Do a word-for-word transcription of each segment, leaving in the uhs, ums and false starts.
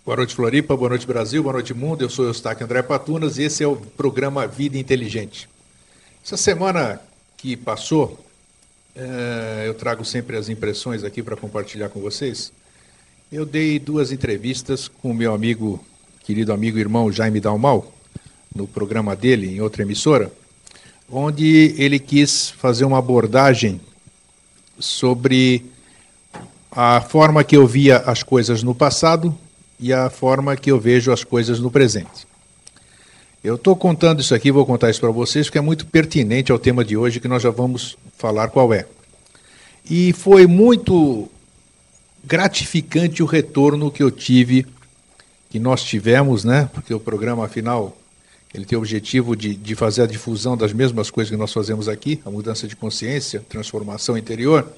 Boa noite, Floripa, boa noite, Brasil, boa noite, mundo. Eu sou o Eustáquio André Patunas e esse é o programa Vida Inteligente. Essa semana que passou, é, eu trago sempre as impressões aqui para compartilhar com vocês. Eu dei duas entrevistas com o meu amigo, querido amigo e irmão Jaime Dalmau, no programa dele, em outra emissora, onde ele quis fazer uma abordagem sobre a forma que eu via as coisas no passado e a forma que eu vejo as coisas no presente. Eu estou contando isso aqui, vou contar isso para vocês, porque é muito pertinente ao tema de hoje, que nós já vamos falar qual é. E foi muito gratificante o retorno que eu tive, que nós tivemos, né? Porque o programa, afinal, ele tem o objetivo de, de fazer a difusão das mesmas coisas que nós fazemos aqui, a mudança de consciência, transformação interior,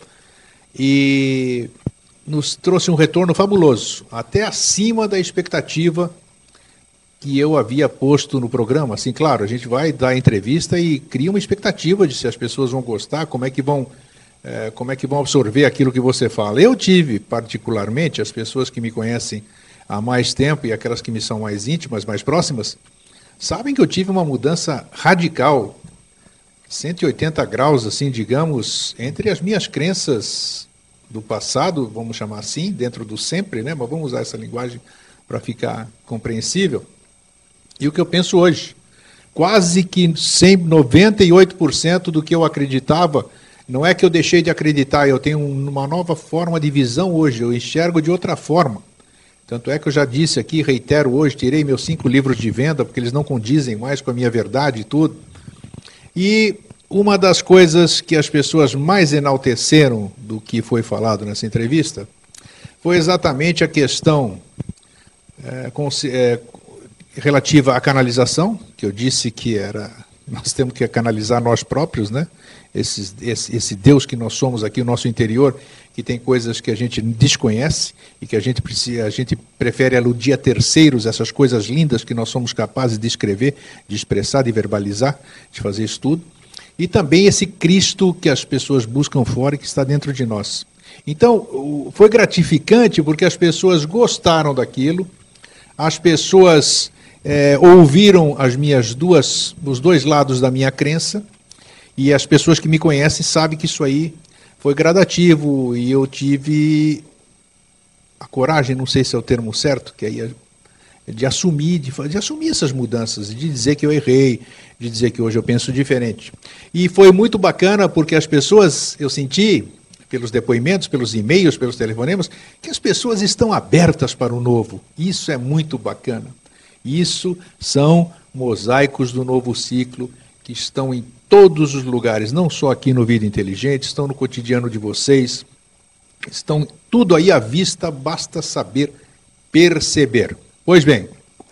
e nos trouxe um retorno fabuloso, até acima da expectativa que eu havia posto no programa. Assim, claro, a gente vai dar entrevista e cria uma expectativa de se as pessoas vão gostar, como é que vão, é, como é que vão absorver aquilo que você fala. Eu tive, particularmente, as pessoas que me conhecem há mais tempo e aquelas que me são mais íntimas, mais próximas, sabem que eu tive uma mudança radical, cento e oitenta graus, assim, digamos, entre as minhas crenças do passado, vamos chamar assim, dentro do sempre, né? Mas vamos usar essa linguagem para ficar compreensível. E o que eu penso hoje, quase que cem, noventa e oito por cento do que eu acreditava, não é que eu deixei de acreditar, eu tenho uma nova forma de visão hoje, eu enxergo de outra forma. Tanto é que eu já disse aqui, reitero hoje, tirei meus cinco livros de venda, porque eles não condizem mais com a minha verdade e tudo. E uma das coisas que as pessoas mais enalteceram do que foi falado nessa entrevista foi exatamente a questão é, com, é, relativa à canalização, que eu disse que era, nós temos que canalizar nós próprios, né? Esse, esse, esse Deus que nós somos aqui, o nosso interior, que tem coisas que a gente desconhece e que a gente, precisa, a gente prefere aludir a terceiros, essas coisas lindas que nós somos capazes de escrever, de expressar, de verbalizar, de fazer isso tudo. E também esse Cristo que as pessoas buscam fora e que está dentro de nós. Então, foi gratificante porque as pessoas gostaram daquilo, as pessoas é, ouviram as minhas duas, os dois lados da minha crença, e as pessoas que me conhecem sabem que isso aí foi gradativo, e eu tive a coragem, não sei se é o termo certo, que aí é de assumir, de, de assumir essas mudanças, de dizer que eu errei, de dizer que hoje eu penso diferente. E foi muito bacana porque as pessoas, eu senti, pelos depoimentos, pelos e-mails, pelos telefonemas, que as pessoas estão abertas para o novo. Isso é muito bacana. Isso são mosaicos do novo ciclo que estão em todos os lugares, não só aqui no Vida Inteligente, estão no cotidiano de vocês, estão tudo aí à vista, basta saber perceber. Pois bem,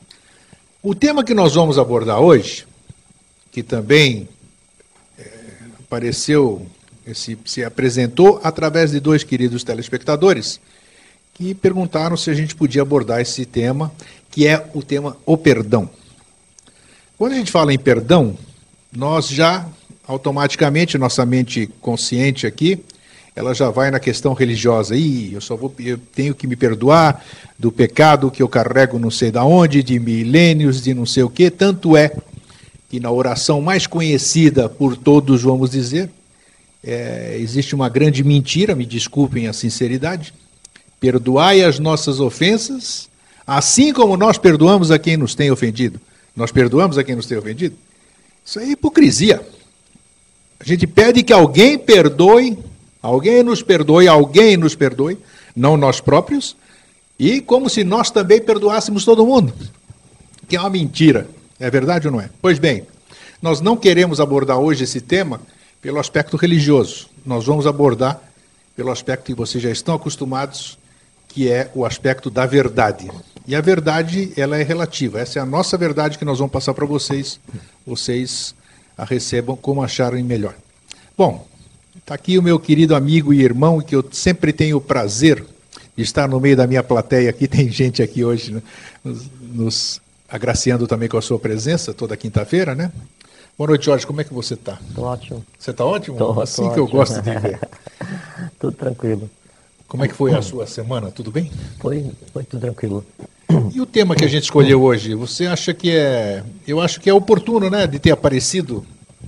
o tema que nós vamos abordar hoje, que também é, apareceu, se, se apresentou através de dois queridos telespectadores, que perguntaram se a gente podia abordar esse tema, que é o tema o perdão. Quando a gente fala em perdão, nós já, automaticamente, nossa mente consciente aqui, ela já vai na questão religiosa. Ih, eu só vou, eu tenho que me perdoar do pecado que eu carrego não sei de onde, de milênios, de não sei o quê. Tanto é que na oração mais conhecida por todos, vamos dizer, é, existe uma grande mentira, me desculpem a sinceridade, perdoai as nossas ofensas, assim como nós perdoamos a quem nos tem ofendido. Nós perdoamos a quem nos tem ofendido? Isso é hipocrisia. A gente pede que alguém perdoe, alguém nos perdoe, alguém nos perdoe, não nós próprios, e como se nós também perdoássemos todo mundo, que é uma mentira. É verdade ou não é? Pois bem, nós não queremos abordar hoje esse tema pelo aspecto religioso. Nós vamos abordar pelo aspecto que vocês já estão acostumados, que é o aspecto da verdade. E a verdade, ela é relativa. Essa é a nossa verdade que nós vamos passar para vocês. Vocês a recebam como acharem melhor. Bom, está aqui o meu querido amigo e irmão, que eu sempre tenho o prazer de estar no meio da minha plateia aqui. Tem gente aqui hoje, né, nos, nos agraciando também com a sua presença, toda quinta-feira, né? Boa noite, Jorge. Como é que você está? Estou ótimo. Você está ótimo? Tô, assim tô que ótimo. Eu gosto de ver. Tudo tranquilo. Como é que foi a sua semana? Tudo bem? Foi, foi tudo tranquilo. E o tema que a gente escolheu hoje, você acha que é... Eu acho que é oportuno, né, de ter aparecido.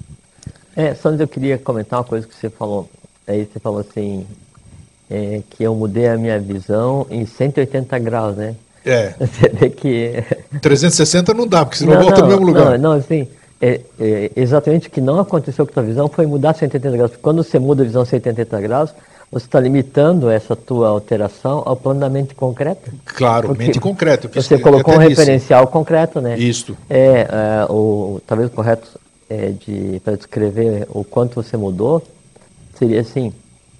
É, Sandro, eu queria comentar uma coisa que você falou. Aí você falou assim, é, que eu mudei a minha visão em cento e oitenta graus, né? É, Você vê que... trezentos e sessenta não dá, porque senão Não, volta no não, mesmo não, lugar. não, assim, é, é, exatamente o que não aconteceu com a tua visão foi mudar cento e oitenta graus. Porque quando você muda a visão cento e oitenta graus, você está limitando essa tua alteração ao plano da mente concreta. Claro, Porque mente concreta. Eu fiz, você eu colocou um até disse. referencial concreto, né? Isto. É, é, o, talvez o correto é de, para descrever o quanto você mudou seria assim,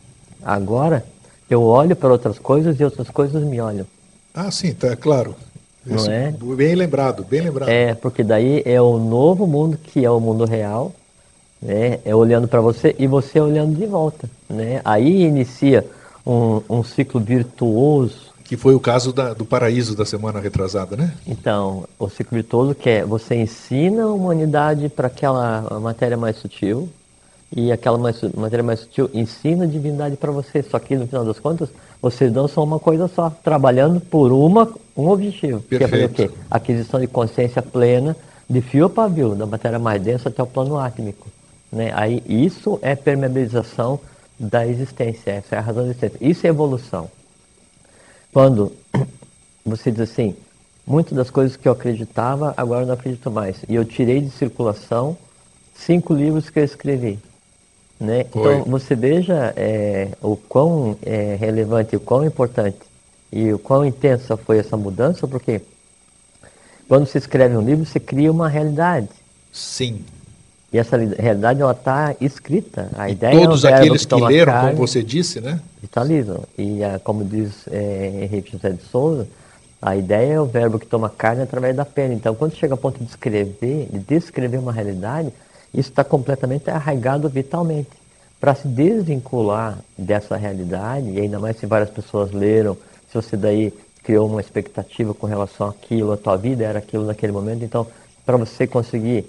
agora eu olho para outras coisas e outras coisas me olham, Ah, sim, tá claro. não Isso, é? bem lembrado, bem lembrado. É, porque daí é o novo mundo que é o mundo real, né? É olhando para você e você olhando de volta, né? Aí inicia um, um ciclo virtuoso. Que foi o caso da- do paraíso da semana retrasada, né? Então, o ciclo virtuoso que é você ensina a humanidade para aquela matéria mais sutil e aquela mais, su- matéria mais sutil ensina a divindade para você. Só que no final das contas, vocês não são uma coisa só, trabalhando por uma, um objetivo. Que é fazer o Perfeito. quê? Aquisição de consciência plena, de fio a pavio, da matéria mais densa até o plano átmico. Né? Aí isso é permeabilização da existência, essa é a razão da existência. Isso é evolução. Quando você diz assim, muitas das coisas que eu acreditava, agora eu não acredito mais. E eu tirei de circulação cinco livros que eu escrevi. Né? Foi. Então você veja é, o quão é, relevante, o quão importante e o quão intensa foi essa mudança, porque quando você escreve um livro, você cria uma realidade. Sim. E essa li- realidade ela está escrita. A E ideia é um todos verbo aqueles que que toma leram, carne, como você disse, né? vitalizam. E ah, como diz é, Henrique José de Souza, a ideia é o verbo que toma carne através da pena. Então, quando chega ao ponto de escrever, de descrever uma realidade, isso está completamente arraigado vitalmente. Para se desvincular dessa realidade, e ainda mais se várias pessoas leram, se você daí criou uma expectativa com relação àquilo, a tua vida era aquilo naquele momento, então, para você conseguir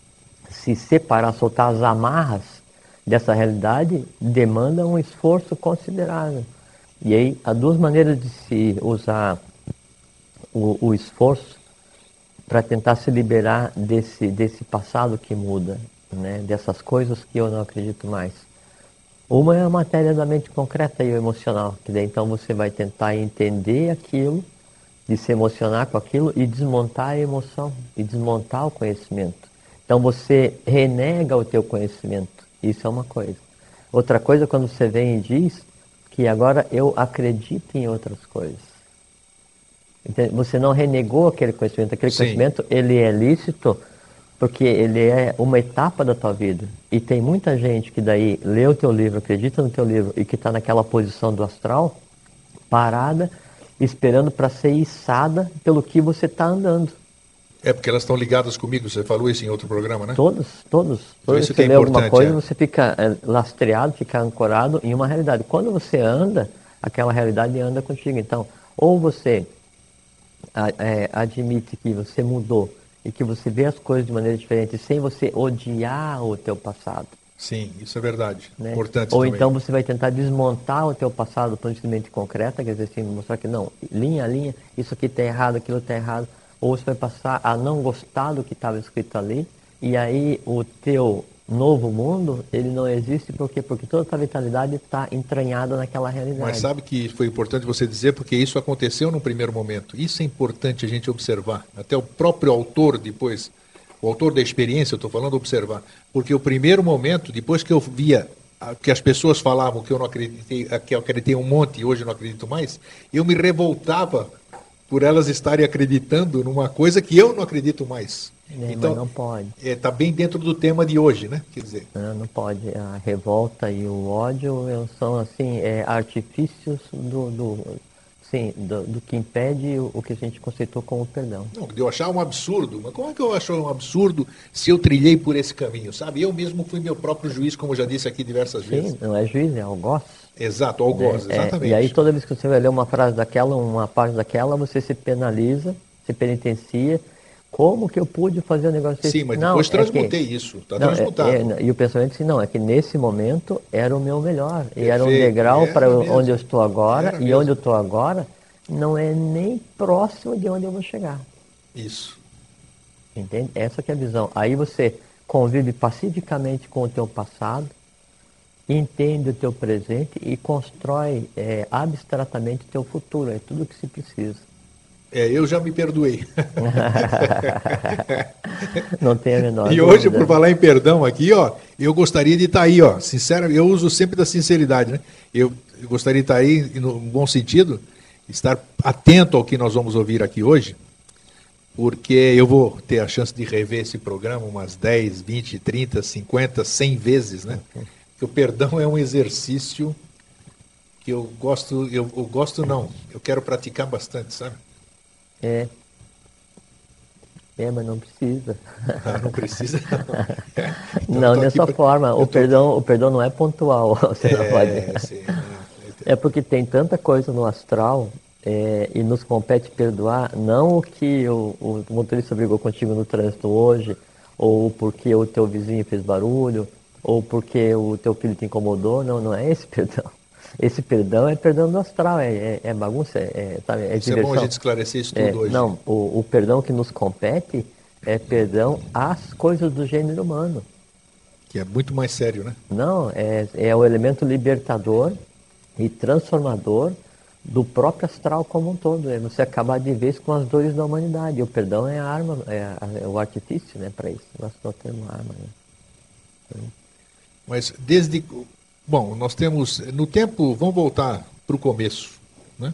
se separar, soltar as amarras dessa realidade, demanda um esforço considerável. E aí, há duas maneiras de se usar o, o esforço para tentar se liberar desse, desse passado que muda, né? Dessas coisas que eu não acredito mais. Uma é a matéria da mente concreta e o emocional, que daí então você vai tentar entender aquilo, de se emocionar com aquilo e desmontar a emoção, e desmontar o conhecimento. Então você renega o teu conhecimento, isso é uma coisa. Outra coisa é quando você vem e diz que agora eu acredito em outras coisas. Entende? Você não renegou aquele conhecimento, aquele Sim. conhecimento ele é lícito porque ele é uma etapa da tua vida. E tem muita gente que daí lê o teu livro, acredita no teu livro e que está naquela posição do astral, parada, esperando para ser içada pelo que você está andando. É porque elas estão ligadas comigo, você falou isso em outro programa, né? Todos, todos. Toda vez Isso que que você é lê alguma importante, coisa, é. você fica é, lastreado, fica ancorado em uma realidade. Quando você anda, aquela realidade anda contigo. Então, ou você a- é, admite que você mudou e que você vê as coisas de maneira diferente sem você odiar o teu passado, Sim, isso é verdade. né? Importante Ou também. então você vai tentar desmontar o teu passado do ponto de vista concreta, quer dizer assim, mostrar que não, linha a linha, isso aqui está errado, aquilo está errado. Ou você vai passar a não gostar do que estava escrito ali, e aí o teu novo mundo, ele não existe por quê? Porque toda a tua vitalidade está entranhada naquela realidade. Mas sabe que foi importante você dizer, porque isso aconteceu num primeiro momento. Isso é importante a gente observar. Até o próprio autor depois, o autor da experiência, eu estou falando observar. Porque o primeiro momento, depois que eu via ah, que as pessoas falavam que eu não acreditei, ah, que eu acreditei um monte e hoje eu não acredito mais, eu me revoltava por elas estarem acreditando numa coisa que eu não acredito mais. É, Então, mas não pode. está bem dentro do tema de hoje, né? Quer dizer, Né? Não pode. A revolta e o ódio eles são assim é, artifícios do, do, sim, do, do que impede o, o que a gente conceitou como perdão. não, de eu achar um absurdo. Mas como é que eu acho um absurdo se eu trilhei por esse caminho, sabe? Eu mesmo fui meu próprio juiz, como eu já disse aqui diversas vezes. Sim, não é juiz, é algoz. Exato, algoz, É, exatamente. e aí toda vez que você vai ler uma frase daquela, uma página daquela, você se penaliza, se penitencia. Como que eu pude fazer um negócio desse? Sim, mas Não, depois é transmutei que- isso, está não, é- transmutado. é- e o pensamento assim, não, é que nesse momento era o meu melhor. E era um Perfeito, degrau era para mesmo. onde eu estou agora. Era E mesmo. onde eu estou agora não é nem próximo de onde eu vou chegar. Isso. Entende? Essa que é a visão. Aí você convive pacificamente com o teu passado, entende o teu presente e constrói é, abstratamente o teu futuro. É tudo o que se precisa. É, eu já me perdoei. Não tem a menor E dúvida. hoje, por falar em perdão aqui, ó, eu gostaria de estar aí, ó, sincero, eu uso sempre da sinceridade, né? Eu, eu gostaria de estar aí, no bom sentido, estar atento ao que nós vamos ouvir aqui hoje, porque eu vou ter a chance de rever esse programa umas dez, vinte, trinta, cinquenta, cem vezes, né? Porque o perdão é um exercício que eu gosto, eu, eu gosto não, eu quero praticar bastante, sabe? É. É, mas não precisa. Ah, não precisa, não. Então, Não, eu tô aqui dessa pra- forma, eu o tô perdão, o perdão não é pontual. Você não pode. É, sim, não, É porque tem tanta coisa no astral é, e nos compete perdoar, não o que o, o motorista brigou contigo no trânsito hoje, ou porque o teu vizinho fez barulho, ou porque o teu filho te incomodou, não, não é esse perdão. Esse perdão é perdão do astral, é, é, é bagunça, é, é, sabe, é isso é bom a diversão. gente esclarecer isso É, tudo hoje. não, o, o perdão que nos compete é perdão às coisas do gênero humano. Que é muito mais sério, né? Não, é, é o elemento libertador e transformador do próprio astral como um todo. É você acabar de vez com as dores da humanidade. O perdão é a arma, é, a- é o artifício, né, para isso. Nós não temos arma. Né? Mas desde. Bom, nós temos. No tempo, vamos voltar para o começo. Né?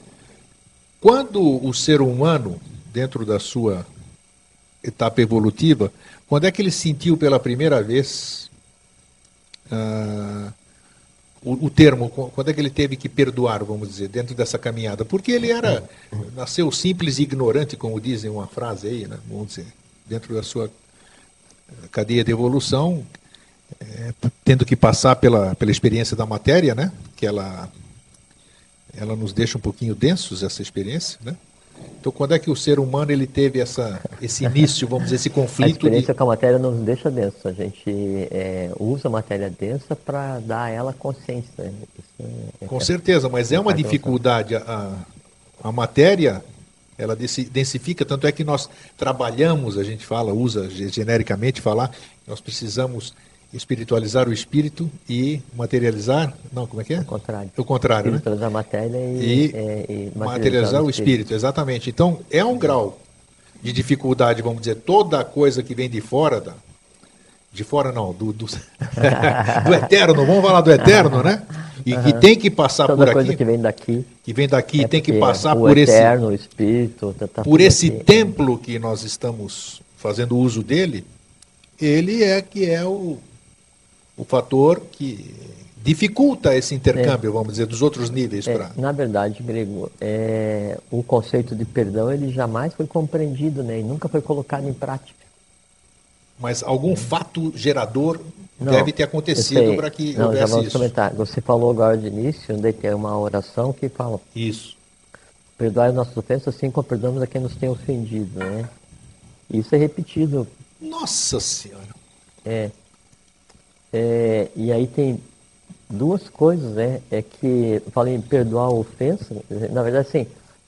Quando o ser humano, dentro da sua etapa evolutiva, quando é que ele sentiu pela primeira vez ah, o, o termo, quando é que ele teve que perdoar, vamos dizer, dentro dessa caminhada? Porque ele era, nasceu simples e ignorante, como dizem uma frase aí, né? Vamos dizer, dentro da sua cadeia de evolução, é, tendo que passar pela, pela experiência da matéria, né? Que ela, ela nos deixa um pouquinho densos, essa experiência, né? Então, quando é que o ser humano ele teve essa, esse início, vamos dizer, esse A conflito experiência de... com a matéria nos deixa denso. A gente é, usa a matéria densa para dar a ela consciência. Né? Isso é, Com é, certeza, mas é é uma parte da noção. dificuldade. A, a matéria, ela densi- densifica, tanto é que nós trabalhamos, a gente fala, usa ge- genericamente falar, nós precisamos espiritualizar o espírito e materializar, não, como é que é? O contrário. É o contrário, né? Espiritualizar a matéria e, E é, e materializar materializar o o espírito. espírito, exatamente. Então, é um grau de dificuldade, vamos dizer, toda coisa que vem de fora da, de fora não, do, do, do eterno, vamos falar do eterno, né? E que tem que passar Toda por coisa aqui, que vem daqui que vem daqui, é tem que porque passar o por esse, eterno, o espírito, tá, tá por tudo esse aqui. templo que nós estamos fazendo uso dele, ele é que é o, o fator que dificulta esse intercâmbio, vamos dizer, dos outros níveis É, para. na verdade, Grego, é, o conceito de perdão ele jamais foi compreendido, né, e nunca foi colocado em prática. Mas algum fato gerador Não, deve ter eu acontecido sei. para que Não, já houvesse vamos isso. comentar. Você falou agora de início, onde tem uma oração que fala: Isso. perdoai as nossas ofensas assim como perdoamos a quem nos tem ofendido, né? Isso é repetido. Nossa Senhora. É, é, e aí tem duas coisas, né? É que eu falei em perdoar a ofensa, na verdade, assim,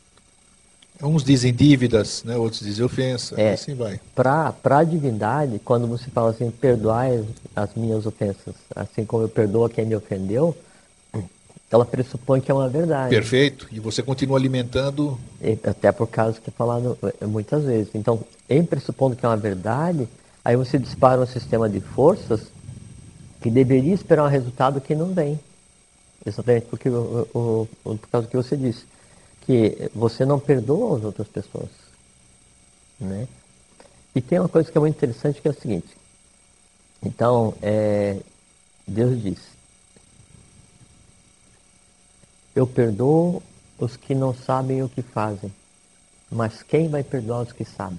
Uns dizem dívidas, né? Outros dizem ofensa, É. e assim vai. para a divindade, quando você fala assim, perdoai as minhas ofensas, assim como eu perdoo a quem me ofendeu, ela pressupõe que é uma verdade. Perfeito. E você continua alimentando. E até por causa que é falado eh, muitas vezes. Então, em pressupondo que é uma verdade, aí você dispara um sistema de forças que deveria esperar um resultado que não vem. Exatamente porque, o, o, o- por causa do que você disse. Que você não perdoa as outras pessoas. Né? E tem uma coisa que é muito interessante que é o seguinte. Então, é, Deus diz: eu perdoo os que não sabem o que fazem, mas quem vai perdoar os que sabem?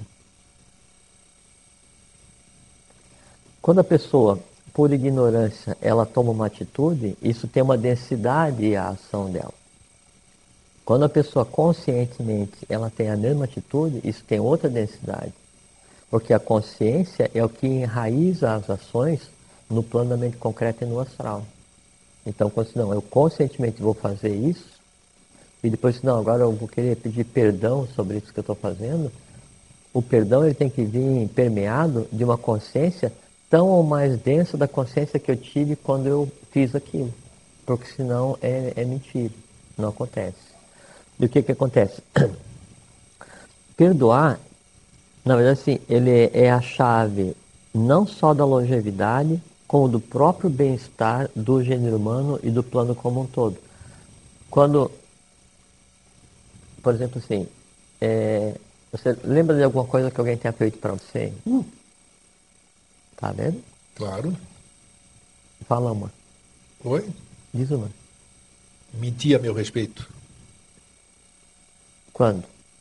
Quando a pessoa, por ignorância, ela toma uma atitude, isso tem uma densidade à ação dela. Quando a pessoa conscientemente ela tem a mesma atitude, isso tem outra densidade. Porque a consciência é o que enraiza as ações no plano da mente concreta e no astral. Então, quando não, eu conscientemente vou fazer isso, e depois, não, agora eu vou querer pedir perdão sobre isso que eu estou fazendo, o perdão ele tem que vir permeado de uma consciência tão ou mais densa da consciência que eu tive quando eu fiz aquilo. Porque senão é, é mentira, não acontece. E o que que acontece? Perdoar, na verdade, sim, ele é a chave não só da longevidade, como do próprio bem-estar do gênero humano e do plano como um todo. Quando, por exemplo, assim, é, você lembra de alguma coisa que alguém tenha feito para você? Hum. Tá vendo? Claro. Fala uma. Oi? Diz uma. Mentir a meu respeito. Quando?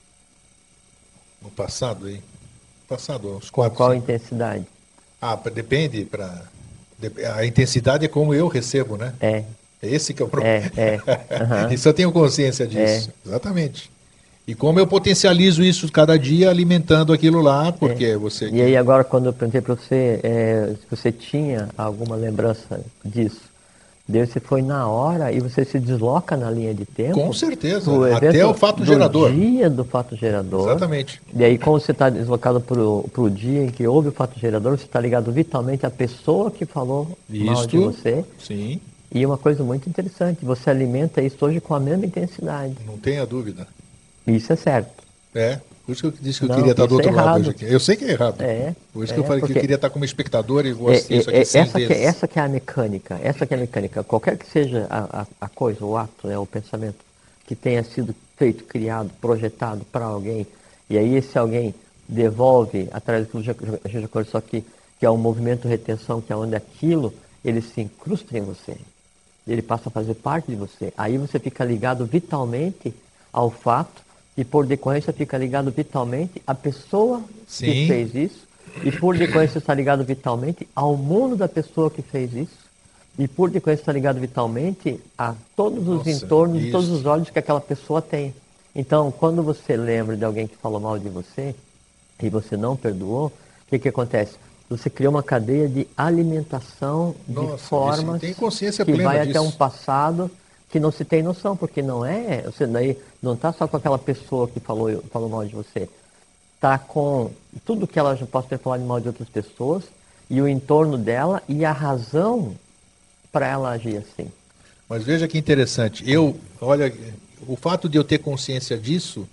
No passado, hein? Passado, uns Com quatro, qual cinco. intensidade? Ah, pra- depende. Pra... dep- A intensidade é como eu recebo, né? É, É esse que é o problema. é, é. Aham, Isso eu tenho consciência é, disso. Exatamente. E como eu potencializo isso cada dia alimentando aquilo lá, é. porque você E aí que. agora quando eu perguntei para você é, se você tinha alguma lembrança disso, daí você foi na hora e você se desloca na linha de Com tempo para certeza. o Até o evento fato do gerador. dia do fato gerador. Exatamente. E aí, como você está deslocado para o dia em que houve o fato gerador, você está ligado vitalmente à pessoa que falou mal de Isto, você. sim, E uma coisa muito interessante, você alimenta isso hoje com a mesma intensidade. não tenha dúvida. Isso é certo. É. Por isso que eu disse que eu Não, queria estar do isso é outro lado hoje errado. aqui. Eu sei que é errado. É, Por isso que eu é, falei que eu porque queria estar como espectador e vou é, assistir isso é, aqui é, cem essa, que, é- vezes. essa que é a mecânica, essa que é a mecânica. Qualquer que seja a, a, a coisa, o ato, né, o pensamento que tenha sido feito, criado, projetado para alguém, e aí esse alguém devolve, através do que a gente já conversou aqui, que é um movimento retenção, que é onde aquilo, ele se incrusta em você. Ele passa a fazer parte de você. Aí você fica ligado vitalmente ao fato e, por decorrência, fica ligado vitalmente à pessoa que Sim. fez isso e, por decorrência, está ligado vitalmente ao mundo da pessoa que fez isso e, por decorrência, está ligado vitalmente a todos os Nossa, entornos e todos isso. os olhos que aquela pessoa tem. Então, quando você lembra de alguém que falou mal de você e você não perdoou, o que, que acontece? Você cria uma cadeia de alimentação de Nossa, isso, formas tem consciência que plena vai até um disso. passado que não se tem noção, porque não é, você daí não está só com aquela pessoa que falou, falou mal de você, está com tudo que ela já pode ter falado mal de outras pessoas e o entorno dela e a razão para ela agir assim. Mas veja que interessante. Eu, olha, o fato de eu ter consciência disso,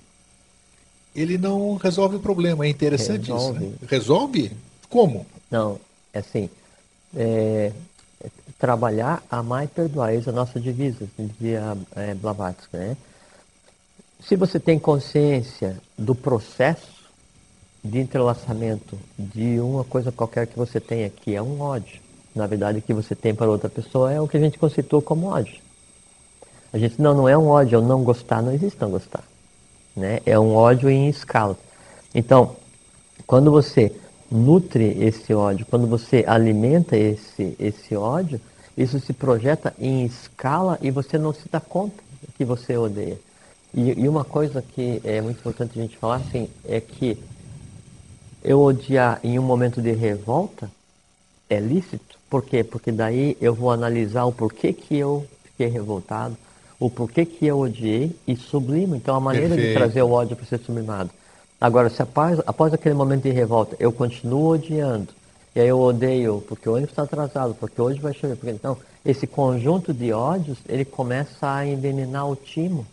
ele não resolve o problema. É interessante isso, né? Resolve. Resolve? Como? Não, é assim, é, é trabalhar, amar e perdoar, essa é a nossa divisa, dizia é, Blavatsky, né? Se você tem consciência do processo de entrelaçamento de uma coisa qualquer que você tenha, que é um ódio, na verdade o que você tem para outra pessoa é o que a gente conceitou como ódio. A gente, não, não é um ódio, é um não gostar, não existe não gostar, né? É um ódio em escala. Então, quando você nutre esse ódio, quando você alimenta esse, esse ódio, isso se projeta em escala e você não se dá conta que você odeia. E, e uma coisa que é muito importante a gente falar, assim, é que eu odiar em um momento de revolta é lícito. Por quê? Porque daí eu vou analisar o porquê que eu fiquei revoltado, o porquê que eu odiei e sublimo. Então a maneira de trazer Perfeito. o ódio para ser sublimado. Agora, se após, após aquele momento de revolta eu continuo odiando, e aí eu odeio porque o ônibus está atrasado, porque hoje vai chover, porque então esse conjunto de ódios ele começa a envenenar o timo.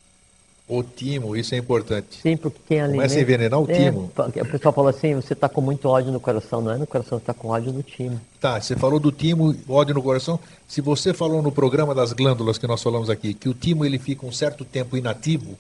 O timo, isso é importante. Sim, porque quem Começa a alimenta. envenenar o É, timo. o pessoal fala assim, você está com muito ódio no coração, não é no coração, você está com ódio no time. Tá, você falou do timo, ódio no coração. Se você falou no programa das glândulas que nós falamos aqui, que o timo ele fica um certo tempo inativo,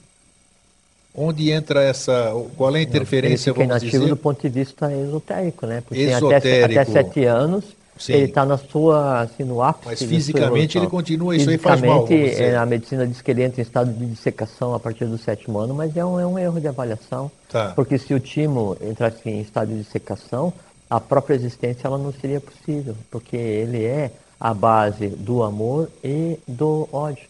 onde entra essa, qual é a Não, ele interferência, fica vamos inativo dizer, do ponto de vista esotérico, né? Porque tem até, se- até esotérico, sete anos, ele sim, está na sua, assim, no mas ápice da sua fisicamente ele evolução. continua, isso aí faz mal, Fisicamente, vamos é, dizer. a medicina diz que ele entra em estado de dissecação a partir do sétimo ano, mas é um, é um erro de avaliação, Tá, porque se o timo entrasse em estado de dissecação, a própria existência ela não seria possível, porque ele é a base do amor e do ódio.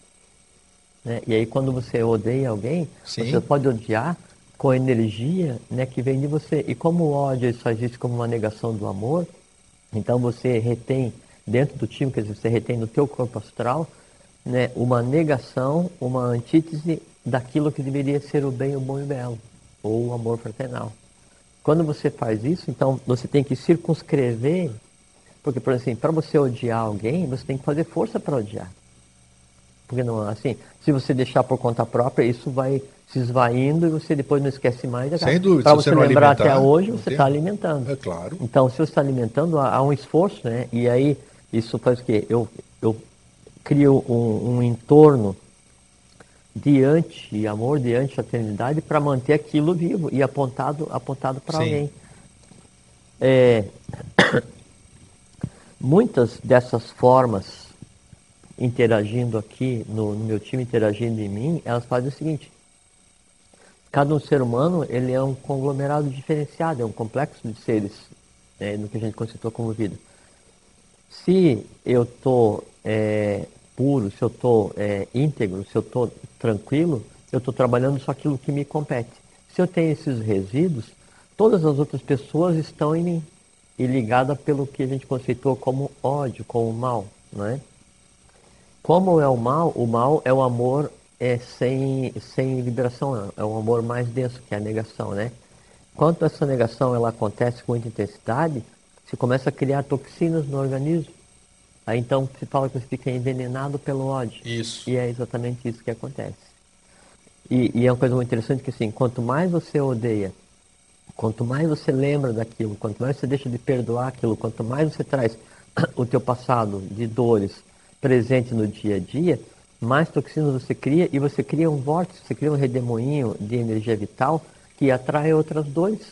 Né? E aí quando você odeia alguém, você sim, pode odiar com a energia, né, que vem de você. E como o ódio ele só existe como uma negação do amor, então você retém dentro do time, quer dizer, você retém no teu corpo astral, né, uma negação, uma antítese daquilo que deveria ser o bem, o bom e o belo, ou o amor fraternal. Quando você faz isso, então você tem que circunscrever, porque, por exemplo, para você odiar alguém, você tem que fazer força para odiar. Porque não, assim, se você deixar por conta própria, isso vai se esvaindo e você depois não esquece mais. Sem dúvida. Para Se você você não lembrar alimentar, até hoje, não você tem- está alimentando. É claro. Então, se você está alimentando, há, há um esforço, né? E aí, isso faz o quê? Eu, eu crio um, um entorno de anti-amor, de anti-fraternidade, para manter aquilo vivo e apontado, apontado para Sim. alguém. É, muitas dessas formas interagindo aqui, no, no meu time, interagindo em mim, elas fazem o seguinte: cada um ser humano, ele é um conglomerado diferenciado, é um complexo de seres, né, no que a gente conceitou como vida. Se eu estou é, puro, se eu estou é, íntegro, se eu estou tranquilo, eu estou trabalhando só aquilo que me compete. Se eu tenho esses resíduos, todas as outras pessoas estão em mim e ligadas pelo que a gente conceitou como ódio, como mal, não é? Como é o mal? O mal é o amor é, sem, sem vibração, é o amor mais denso, que é a negação, né? Quando essa negação ela acontece com muita intensidade, você começa a criar toxinas no organismo. Aí então se fala que você fica envenenado pelo ódio. Isso. E é exatamente isso que acontece. E, e é uma coisa muito interessante que assim, quanto mais você odeia, quanto mais você lembra daquilo, quanto mais você deixa de perdoar aquilo, quanto mais você traz o teu passado de dores presente no dia a dia, mais toxinas você cria e você cria um vórtice, você cria um redemoinho de energia vital que atrai outras dores.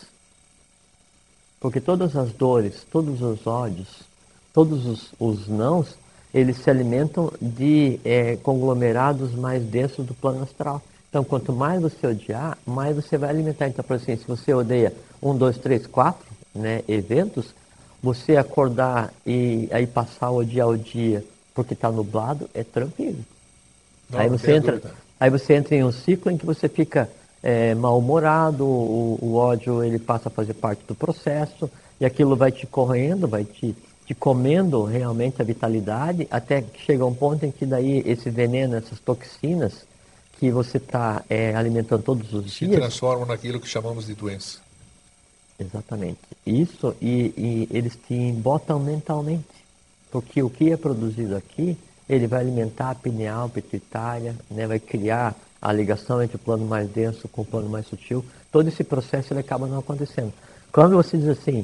Porque todas as dores, todos os ódios, todos os, os nãos, eles se alimentam de é, conglomerados mais densos do plano astral. Então, quanto mais você odiar, mais você vai alimentar. Então, por exemplo, se você odeia um, dois, três, quatro né, eventos, você acordar e aí passar a odiar o dia porque está nublado, é tranquilo. Não, aí, não você tenha entra, dúvida. aí você entra em um ciclo em que você fica é, mal-humorado, o, o ódio ele passa a fazer parte do processo, e aquilo vai te corroendo, vai te, te comendo realmente a vitalidade, até que chega um ponto em que daí esse veneno, essas toxinas que você está é, alimentando todos os Se dias, transformam naquilo que chamamos de doença. exatamente, isso, e, e eles te embotam mentalmente. Porque o que é produzido aqui, ele vai alimentar a pineal, pituitária, né, vai criar a ligação entre o plano mais denso com o plano mais sutil. Todo esse processo ele acaba não acontecendo. Quando você diz assim,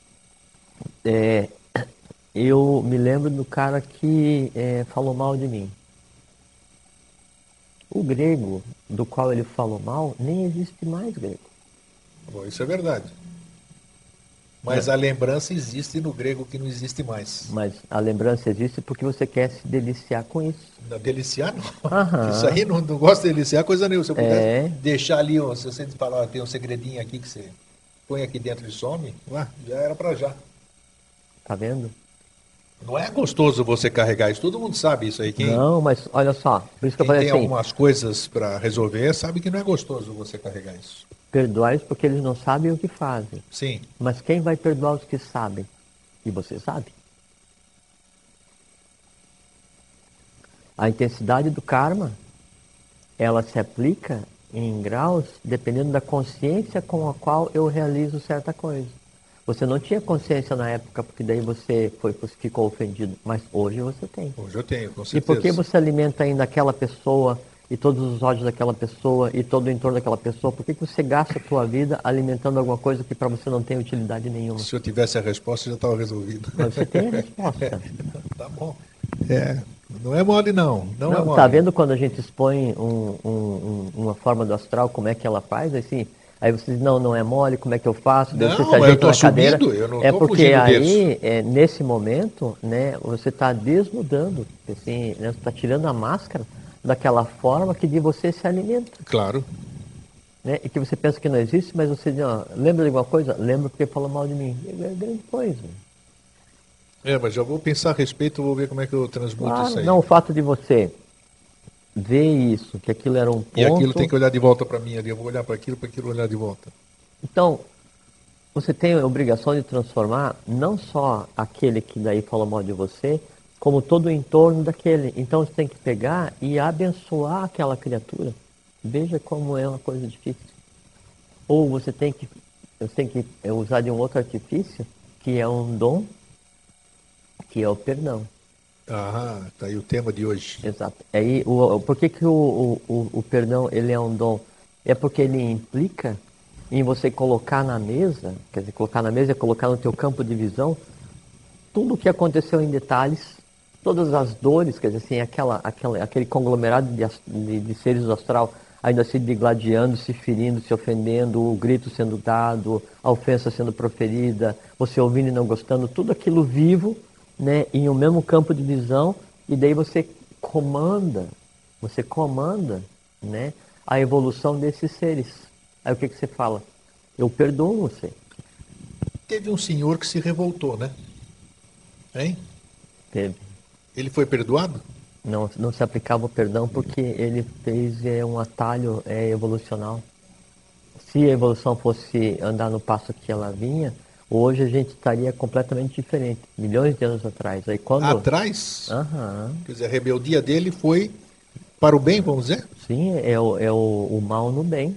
é, eu me lembro do cara que é, falou mal de mim. O grego do qual ele falou mal, nem existe mais grego. Bom, isso é verdade. Mas a lembrança existe no grego que não existe mais. Mas a lembrança existe porque você quer se deliciar com isso. Não, deliciar não. Aham. Isso aí não, não gosta de deliciar coisa nenhuma. Se eu pudesse É. deixar ali, ó, se você falar, tem um segredinho aqui que você põe aqui dentro e some, ué, já era pra já. Tá vendo? Não é gostoso você carregar isso. Todo mundo sabe isso aí. Quem, Não, mas olha só, por isso que eu quem falei tem assim, algumas coisas para resolver sabe que não é gostoso você carregar isso. perdoar eles porque eles não sabem o que fazem. Sim. Mas quem vai perdoar os que sabem? E você sabe. A intensidade do karma, ela se aplica em graus dependendo da consciência com a qual eu realizo certa coisa. Você não tinha consciência na época porque daí você foi, ficou ofendido, mas hoje você tem. Hoje eu tenho, com E certeza. por que você alimenta ainda aquela pessoa e todos os ódios daquela pessoa e todo o entorno daquela pessoa? Por que, que você gasta a tua vida alimentando alguma coisa que para você não tem utilidade nenhuma? Se eu tivesse a resposta, já estava resolvido. Mas você tem a resposta. Tá bom. É, não é mole não. Não, Não, é mole. tá vendo quando a gente expõe um, um, um, uma forma do astral, como é que ela faz? Assim, aí você diz, não, não é mole, como é que eu faço? Daí Não, você se mas eu ajeita tô na cadeira. assumindo, eu não É tô porque fugindo aí, é, nesse momento, né, você está desnudando, assim, né, você está tirando a máscara daquela forma que de você se alimenta. Claro. Né, e que você pensa que não existe, mas você diz, ó, lembra de alguma coisa? Lembra porque falou mal de mim. É grande coisa. É, mas já vou pensar a respeito, vou ver como é que eu transmuto Claro, isso aí. não, o fato de você ver isso, que aquilo era um ponto... E aquilo tem que olhar de volta para mim ali. Eu vou olhar para aquilo, para aquilo olhar de volta. Então, você tem a obrigação de transformar não só aquele que daí falou mal de você, como todo o entorno daquele. Então você tem que pegar e abençoar aquela criatura. Veja como é uma coisa difícil. Ou você tem que, você tem que usar de um outro artifício, que é um dom, que é o perdão. Ah, tá aí o tema de hoje. Exato. Aí, o, o- por que, que o, o, o, o perdão ele é um dom? É porque ele implica em você colocar na mesa, quer dizer, colocar na mesa é colocar no teu campo de visão tudo o que aconteceu em detalhes, todas as dores, quer dizer assim, aquela, aquela, aquele conglomerado de, de, de seres do astral ainda se digladiando, se ferindo, se ofendendo, o grito sendo dado, a ofensa sendo proferida, você ouvindo e não gostando, tudo aquilo vivo, né, em um mesmo campo de visão, e daí você comanda, você comanda, né, a evolução desses seres. Aí o que, que você fala? Eu perdoo você. Teve um senhor que se revoltou, né? Hein? Teve. Ele foi perdoado? Não, não se aplicava o perdão porque ele fez é, um atalho é, evolucional. Se a evolução fosse andar no passo que ela vinha, hoje a gente estaria completamente diferente, milhões de anos atrás. Aí quando. Atrás, Aham, quer dizer, a rebeldia dele foi para o bem, vamos dizer? sim, é, o, é o, o mal no bem.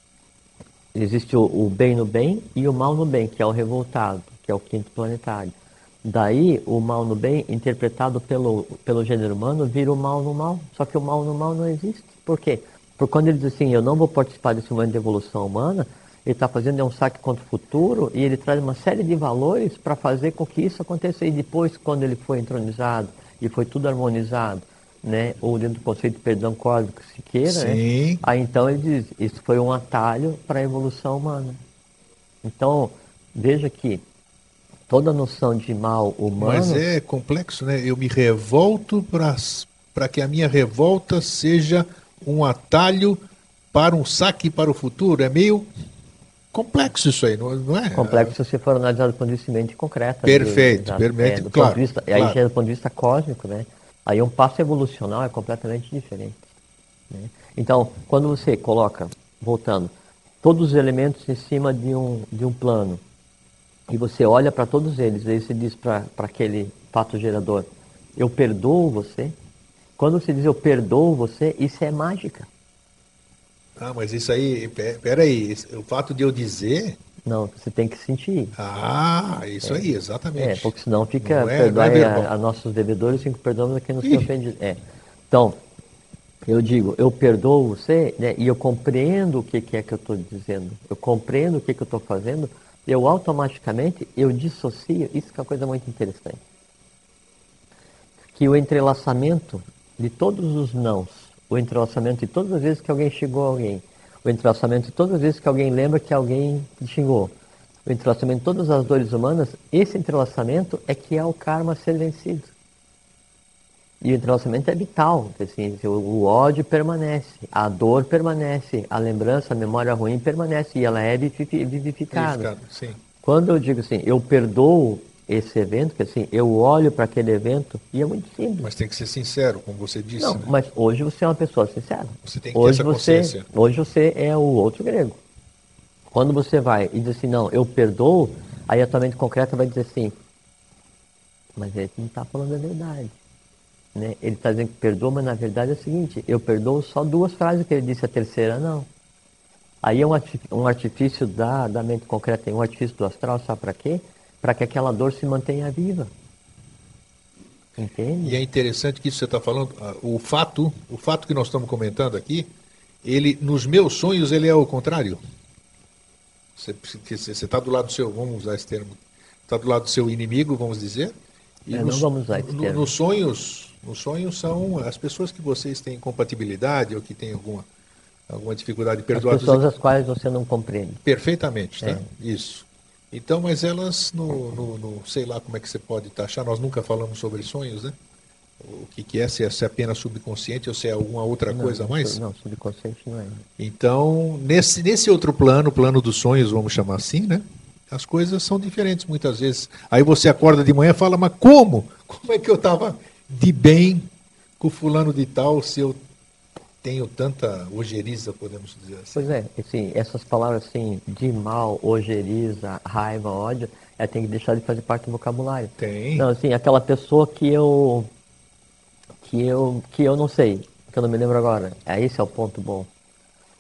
Existe o, o bem no bem e o mal no bem, que é o revoltado, que é o quinto planetário. Daí, o mal no bem, interpretado pelo, pelo gênero humano, vira o mal no mal. Só que o mal no mal não existe. Por quê? Porque quando ele diz assim, eu não vou participar desse momento de evolução humana, ele está fazendo um saque contra o futuro e ele traz uma série de valores para fazer com que isso aconteça. E depois, quando ele foi entronizado e foi tudo harmonizado, né, ou dentro do conceito de perdão cósmico, se queira, né, Sim. aí então ele diz, isso foi um atalho para a evolução humana. Então, veja que toda noção de mal Mas humano, é complexo, né? Eu me revolto para que a minha revolta seja um atalho para um saque para o futuro. É meio complexo isso aí, não, não é? complexo se for analisado do ponto de vista mente concreta, de, Perfeito, exato, é, perfeito, do ponto de claro, vista, aí claro. já é do ponto de vista cósmico, né? Aí um passo evolucional é completamente diferente. Né? Então, quando você coloca, voltando, todos os elementos em cima de um, de um plano, e você olha para todos eles, aí você diz para aquele fato gerador, eu perdoo você. Quando você diz eu perdoo você, isso é mágica. Ah, mas isso aí, pe- peraí, esse- o fato de eu dizer, Não, você tem que sentir. ah, isso aí, É, exatamente. porque senão fica, Não é, não é perdoai a, verbal. a nossos devedores, cinco perdoamos a quem nos tem Ih, ofendido. É. Então, eu digo, eu perdoo você, né, e eu compreendo o que, que é que eu estou dizendo, eu compreendo o que, que eu estou fazendo, eu automaticamente, eu dissocio, isso que é uma coisa muito interessante, que o entrelaçamento de todos os nãos, o entrelaçamento de todas as vezes que alguém xingou alguém, o entrelaçamento de todas as vezes que alguém lembra que alguém te xingou, o entrelaçamento de todas as dores humanas, esse entrelaçamento é que é o karma a ser vencido. E o entrelaçamento é vital, assim, o ódio permanece, a dor permanece, a lembrança, a memória ruim permanece e ela é vivificada. verificado, sim. Quando eu digo assim, eu perdoo esse evento, que assim, eu olho para aquele evento e é muito simples. Mas tem que ser sincero, como você disse, Não, né? mas hoje você é uma pessoa sincera. Você tem que ter Hoje essa você, consciência. hoje você é o outro grego. Quando você vai e diz assim, não, eu perdoo, aí a tua mente concreta vai dizer assim, mas ele não está falando a verdade. Né? Ele está dizendo que perdoa, mas na verdade é o seguinte, eu perdoo só duas frases que ele disse, a terceira não. Aí é um artifício, um artifício da, da mente concreta, um artifício do astral, sabe para quê? Para que aquela dor se mantenha viva. E Entende? é interessante que isso que você está falando, ah, o fato, o fato que nós estamos comentando aqui, ele, nos meus sonhos, ele é o contrário. Você está do lado do seu, vamos usar esse termo, está do lado do seu inimigo, vamos dizer, e É, não nos, vamos usar esse no- termo. nos sonhos, nos sonhos são as pessoas que vocês têm compatibilidade ou que têm alguma, alguma dificuldade de As perdoar. pessoas as quais você não compreende. Perfeitamente, tá? É. Isso. Então, mas elas, no, no, no- sei lá como é que você pode taxar, nós nunca falamos sobre sonhos, né? O que, que é, se é, se é apenas subconsciente ou se é alguma outra Não, coisa a não, sub- mais. não, subconsciente não é. Então, nesse, nesse outro plano, o plano dos sonhos, vamos chamar assim, né? As coisas são diferentes muitas vezes. Aí você acorda de manhã e fala, mas como? Como é que eu estava de bem com o fulano de tal se eu tenho tanta ojeriza, podemos dizer assim, Pois né? é, assim, essas palavras assim, de mal, ojeriza, raiva, ódio, é, tem que deixar de fazer parte do vocabulário. Tem. Não, assim, aquela pessoa que eu, que eu, que eu não sei, que eu não me lembro agora. É, esse é o ponto bom.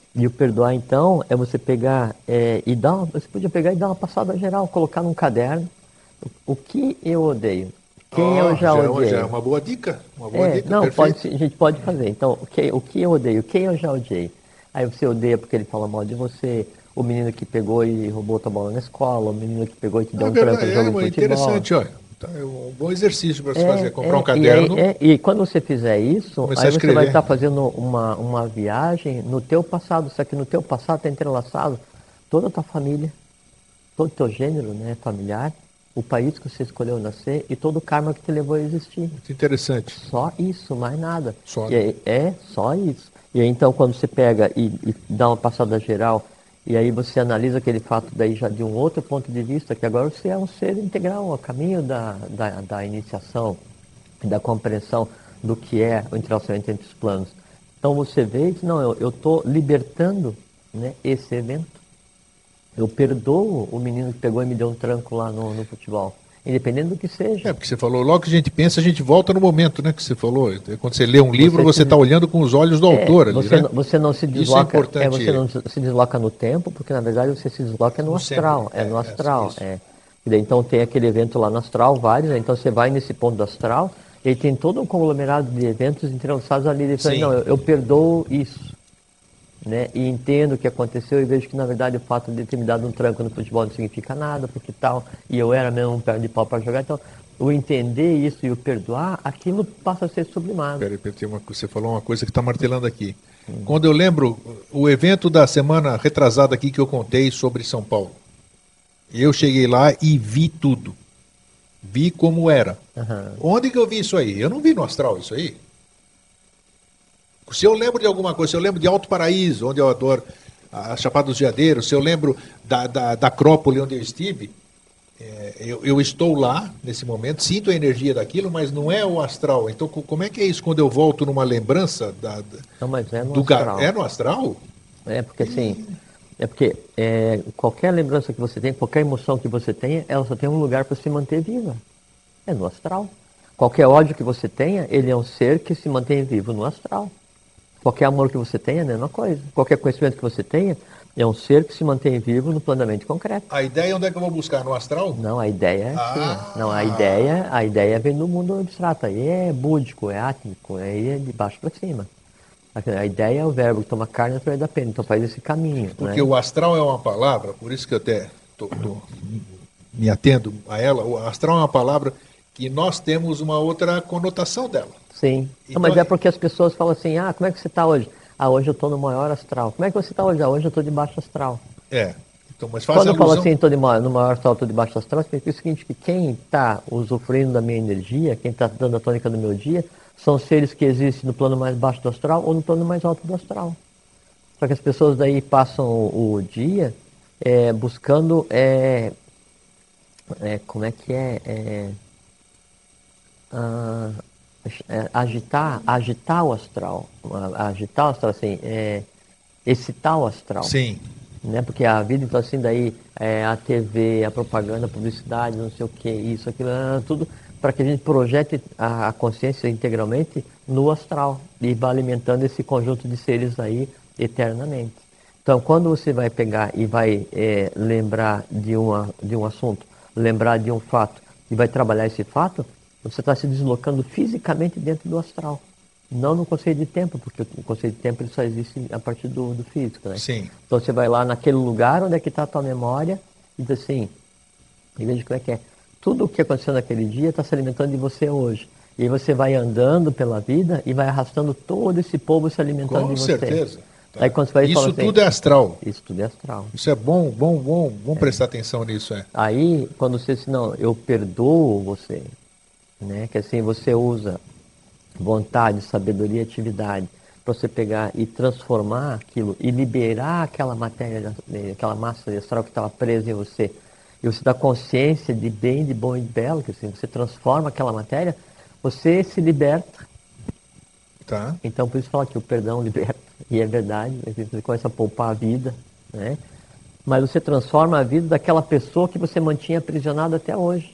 E o perdoar, então, é você pegar é, e dar uma, você podia pegar e dar uma passada geral, colocar num caderno o, o que eu odeio, quem eu Ó, já já, é uma- já é odiei. uma boa dica. Uma boa É, dica, não, pode, perfeito. ser- a gente pode fazer. Então, o que, o que eu odeio, quem eu já odiei. Aí você odeia porque ele fala mal de você, o menino que pegou e roubou tua bola na escola, o menino que pegou e te deu É um tranco verdade, no é jogo de uma futebol. interessante, olha. Tá, é um bom exercício para se fazer. É, Comprar um é, e aí, caderno, é, e quando você fizer isso, começar a aí você vai escrever. estar fazendo uma, uma viagem no teu passado, só que no teu passado está entrelaçado toda a tua família, todo o teu gênero, né, familiar, o país que você escolheu nascer e todo o karma que te levou a existir. Muito interessante. Só isso, mais nada. Só, E né? aí, é só isso. E aí, então, quando você pega e, e dá uma passada geral, e aí você analisa aquele fato daí já de um outro ponto de vista, que agora você é um ser integral, a caminho da, da, da iniciação, da compreensão do que é o entrelaçamento entre os planos. Então você vê e diz, não, eu estou libertando, né, esse evento. Eu perdoo o menino que pegou e me deu um tranco lá no, no futebol. Independente do que seja. É, porque você falou, logo que a gente pensa, a gente volta no momento, né? Que você falou. Quando você lê um livro, Você você está se, olhando com os olhos do é, autor ali, você, né? não- você não se Isso é desloca, é, você importante não se desloca no tempo, porque na verdade você se desloca no no sempre. astral, é É, no é, astral, isso. é. E daí, então tem aquele evento lá no astral, vários, né? Então você vai nesse ponto do astral, e aí tem todo um conglomerado de eventos entrelaçados ali, e fala, não, Sim. eu, eu perdoo isso, né? E entendo o que aconteceu e vejo que na verdade o fato de ter me dado um tranco no futebol não significa nada, porque tal, e eu era mesmo um perna de pau para jogar, então o entender isso e o perdoar, aquilo passa a ser sublimado. Peraí, peraí, tem uma, você falou uma coisa que está martelando aqui. Quando eu lembro o evento da semana retrasada aqui que eu contei sobre São Paulo, eu cheguei lá e vi tudo. Vi como era. Aham. Onde que eu vi isso aí? Eu não vi no astral isso aí. Se eu lembro de alguma coisa, se eu lembro de Alto Paraíso, onde eu adoro a Chapada dos Veadeiros, se eu lembro da, da, da Acrópole onde eu estive, é, eu, eu estou lá nesse momento, sinto a energia daquilo, mas não é o astral. Então, co- como é que é isso quando eu volto numa lembrança da, da- Não, mas é no do gar... É astral. no astral? É porque assim, é porque é, qualquer lembrança que você tem, qualquer emoção que você tenha, ela só tem um lugar para se manter viva. É no astral. Qualquer ódio que você tenha, ele é um ser que se mantém vivo no astral. Qualquer amor que você tenha, é a mesma coisa. Qualquer conhecimento que você tenha, é um ser que se mantém vivo no plano da mente concreto. A ideia onde é que eu vou buscar? No astral? Não, a ideia é assim, ó. Não, a ideia, Ah! a ideia vem do mundo abstrato. Aí é búdico, é átmico, aí é de baixo para cima. A ideia é o verbo que toma carne através da pena, então faz esse caminho, Porque né? o astral é uma palavra, por isso que eu até tô, tô me atendo a ela. O astral é uma palavra que nós temos uma outra conotação dela. Sim. Não, Então, mas é porque as pessoas falam assim, ah, como é que você está hoje? Ah, hoje eu estou no maior astral. Como é que você está hoje? Ah, hoje eu estou de baixo astral. é. Então, mas faz Quando eu falo alusão. assim, estou no maior astral, estou de baixo astral, significa o seguinte, que quem está usufruindo da minha energia, quem está dando a tônica do meu dia, são seres que existem no plano mais baixo do astral ou no plano mais alto do astral. Só que as pessoas daí passam o, o dia é, buscando, é, é, como é que é, é ah, é, agitar, agitar o astral, ah, agitar o astral, assim, é, excitar o astral. Sim. Né? Porque a vida, então, assim, daí é, a T V, a propaganda, a publicidade, não sei o que, isso, aquilo, ah, tudo, para que a gente projete a, a consciência integralmente no astral e vá alimentando esse conjunto de seres aí eternamente. Então, quando você vai pegar e vai é, lembrar de, uma, de um assunto, lembrar de um fato e vai trabalhar esse fato, você está se deslocando fisicamente dentro do astral. Não no conceito de tempo, porque o conceito de tempo ele só existe a partir do, do físico, né? Sim. Então você vai lá naquele lugar onde é que está a tua memória e diz assim, e veja como é que é. Tudo o que aconteceu naquele dia está se alimentando de você hoje. E aí você vai andando pela vida e vai arrastando todo esse povo se alimentando Com de você. certeza. Tá. Aí quando você vai e fala Isso assim, tudo é astral. isso tudo é astral. Isso é bom, bom, bom. Vamos prestar atenção nisso, é. Aí, quando você diz, não, eu perdoo você, né? Que assim você usa vontade, sabedoria, atividade, para você pegar e transformar aquilo e liberar aquela matéria, aquela massa astral que estava presa em você. E você dá consciência de bem, de bom e de belo, que assim, você transforma aquela matéria, você se liberta. Tá. Então, por isso fala que o perdão liberta. E é verdade, você começa a poupar a vida, né? Mas você transforma a vida daquela pessoa que você mantinha aprisionada até hoje.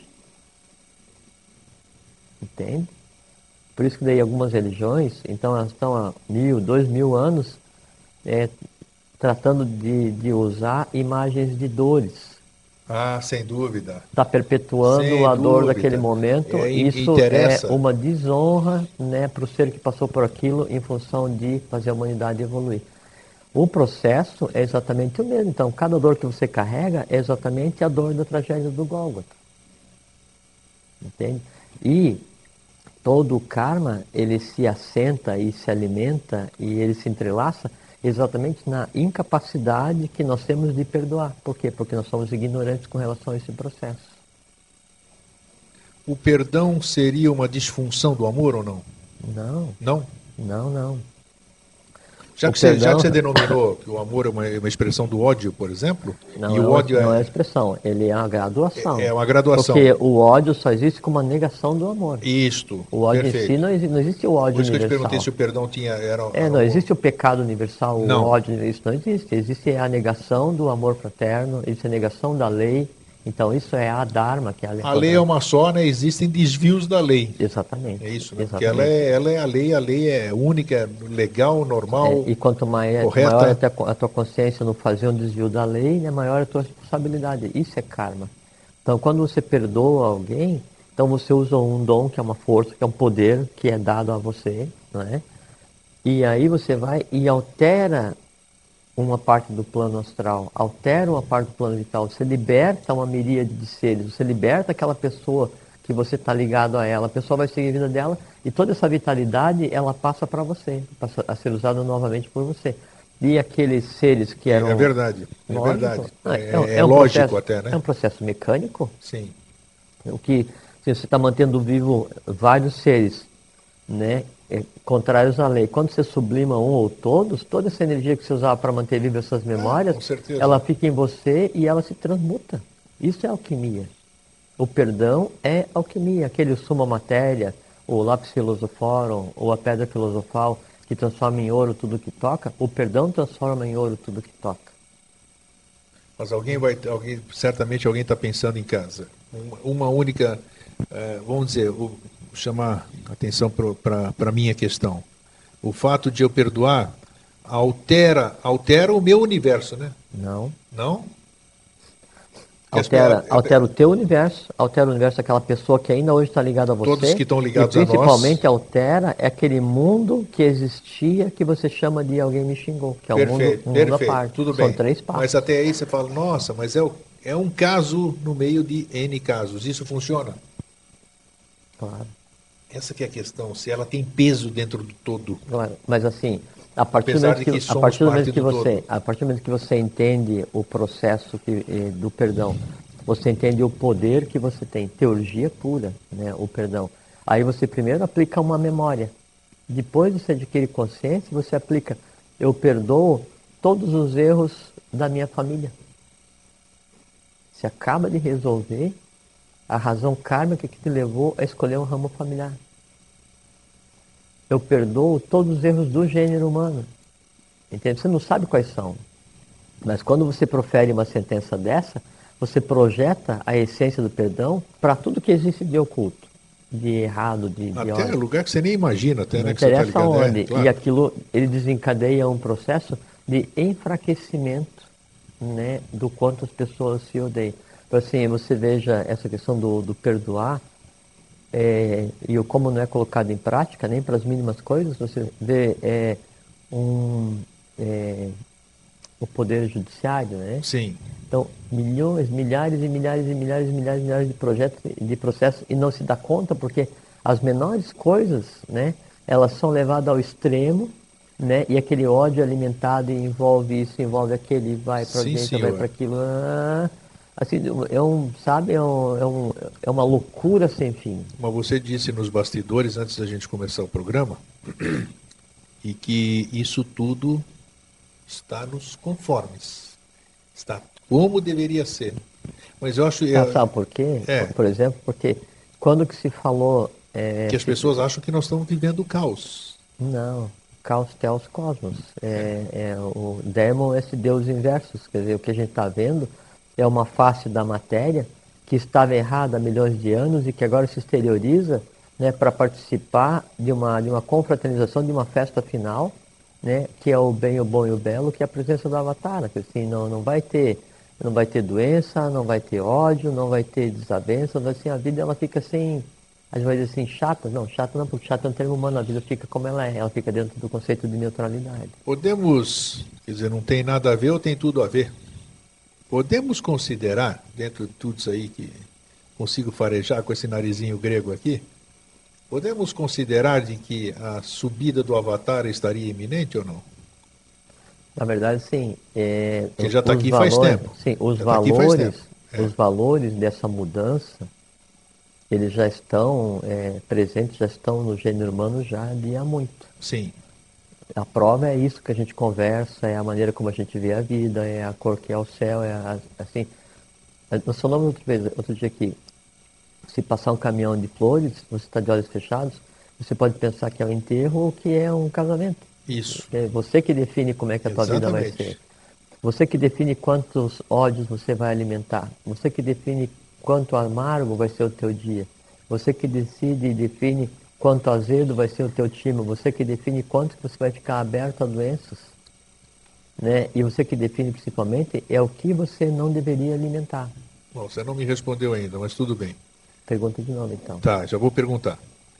Entende? Por isso que daí algumas religiões, então elas estão há mil, dois mil anos é, tratando de, de usar imagens de dores. Ah, sem dúvida. Está perpetuando Sem a dor dúvida. daquele momento. É, in- Isso interessa. é uma desonra, né, para o ser que passou por aquilo em função de fazer a humanidade evoluir. O processo é exatamente o mesmo. Então, cada dor que você carrega é exatamente a dor da tragédia do Gólgota. Entende? E todo o karma, ele se assenta e se alimenta e ele se entrelaça exatamente na incapacidade que nós temos de perdoar. Por quê? Porque nós somos ignorantes com relação a esse processo. O perdão seria uma disfunção do amor ou não? Não, Não? não, não. Já O que, você, já perdão- que você denominou que o amor é uma, uma expressão do ódio, por exemplo, Não, e é o uma- ódio não é é, expressão, ele é uma graduação. é uma graduação. Porque o ódio só existe como uma negação do amor. Isto, O ódio em si perfeito. não existe, não existe o ódio Por isso que eu te universal. perguntei se o perdão tinha, era, É, era não um- existe o pecado universal, o Não. ódio, isso não existe. Existe a negação do amor fraterno, existe a negação da lei. Então isso é a Dharma, que é a lei. A lei é uma só, né? Existem desvios da lei. Exatamente. É isso, né? Porque Exatamente. ela é, ela é a lei, a lei é única, é legal, normal, É, e quanto mai- correta. maior é a tua, a tua consciência no fazer um desvio da lei, né, maior é a tua responsabilidade. Isso é karma. Então, quando você perdoa alguém, então você usa um dom, que é uma força, que é um poder que é dado a você, não é? E aí você vai e altera uma parte do plano astral, altera uma parte do plano vital, você liberta uma miríade de seres, você liberta aquela pessoa que você está ligado a ela, a pessoa vai seguir a vida dela e toda essa vitalidade ela passa para você, passa a ser usada novamente por você. E aqueles seres que eram... É verdade, é Lógico. verdade. Ah, É, um- é um lógico processo- até, né? É um processo mecânico, Sim. o que se você está mantendo vivo vários seres, né, é, contrários à lei. Quando você sublima um ou todos, toda essa energia que você usava para manter viva essas memórias, com certeza. ela fica em você e ela se transmuta. Isso é alquimia. O perdão é alquimia. Aquele suma matéria, o lápis filosoforum, ou a pedra filosofal, que transforma em ouro tudo que toca, o perdão transforma em ouro tudo que toca. Mas alguém vai, alguém, certamente alguém está pensando em casa. Uma, uma única, eh, vamos dizer, vou chamar atenção para a minha questão. O fato de eu perdoar altera, altera o meu universo, né? Não. Não? Porque as Altera, pe- altera o teu universo, altera o universo daquela pessoa que ainda hoje está ligada a você. Todos que estão ligados e a nós. principalmente altera é aquele mundo que existia que você chama de alguém me xingou, que é um mundo, Perfeito, um mundo à perfeito, parte. tudo São bem. três passos. Mas até aí você fala, nossa, mas é, o- é um caso no meio de N casos. Isso funciona? Claro, Essa que é a questão, se ela tem peso dentro do todo. claro. Mas assim, a partir do Apesar momento de que, que a somos partir do parte momento que do você, todo. a partir do momento que você entende o processo que, eh, do perdão, você entende o poder que você tem, teurgia pura, né, o perdão. Aí você primeiro aplica uma memória. Depois você adquire consciência, você aplica, eu perdoo todos os erros da minha família. Você acaba de resolver a razão kármica que te levou a escolher um ramo familiar. Eu perdoo todos os erros do gênero humano. Entende? Você não sabe quais são. Mas quando você profere uma sentença dessa, você projeta a essência do perdão para tudo que existe de oculto, de errado, de, de Até ódio. lugar que você nem imagina, até, Não né? Que você tá interessa ligado. É, onde. claro. E aquilo, ele desencadeia um processo de enfraquecimento, né, do quanto as pessoas se odeiam. Então, assim, você veja essa questão do, do perdoar, é, e o como não é colocado em prática, nem para as mínimas coisas, você vê é, um, é, o poder judiciário, né? Sim. Então, milhões, milhares e milhares e milhares e milhares e milhares de projetos, de processos, e não se dá conta porque as menores coisas, né, elas são levadas ao extremo, né, e aquele ódio alimentado envolve isso, envolve aquele, vai para a Sim, direita, vai senhor. para aquilo. Ah, assim, é um, sabe, é, um, é, um, é uma loucura sem fim. Mas você disse nos bastidores, antes da gente começar o programa, e que isso tudo está nos conformes. Está como deveria ser. Mas eu acho Ah, é, sabe por quê? É. Por exemplo, porque quando que se falou... é, que as pessoas acham que nós estamos vivendo o caos. Não, caos, teos, cosmos. É, é, o Demo é esse Deus inversos. Quer dizer, o que a gente está vendo é uma face da matéria que estava errada há milhões de anos e que agora se exterioriza, né, para participar de uma, de uma confraternização, de uma festa final, né, que é o bem, o bom e o belo, que é a presença do Avatar, que assim, não, não vai ter, não vai ter doença, não vai ter ódio, não vai ter desavença, assim, a vida ela fica assim, a gente vai dizer assim, chata, não, chata não, porque chata é um termo humano, a vida fica como ela é, ela fica dentro do conceito de neutralidade. Podemos, quer dizer, não tem nada a ver ou tem tudo a ver? Podemos considerar, dentro de tudo isso aí que consigo farejar com esse narizinho grego aqui, podemos considerar de que a subida do Avatar estaria iminente ou não? Na verdade, sim, é, Porque ele já está os aqui faz valores, tempo. sim, os Já está aqui faz valores, tempo. É, os valores dessa mudança, eles já estão é, presentes, já estão no gênero humano já de há muito. sim, A prova é isso que a gente conversa, é a maneira como a gente vê a vida, é a cor que é o céu, é a, assim. Nós falamos outra vez, outro dia aqui, se passar um caminhão de flores, você está de olhos fechados, você pode pensar que é um enterro ou que é um casamento. isso. É você que define como é que a tua vida vai ser. Exatamente. Você que define quantos ódios você vai alimentar. Você que define quanto amargo vai ser o teu dia. Você que decide e define quanto azedo vai ser o teu time. Você que define quanto que você vai ficar aberto a doenças. Né? E você que define principalmente é o que você não deveria alimentar. Bom, você não me respondeu ainda, mas tudo bem. Pergunta de novo, então. Tá, já vou perguntar.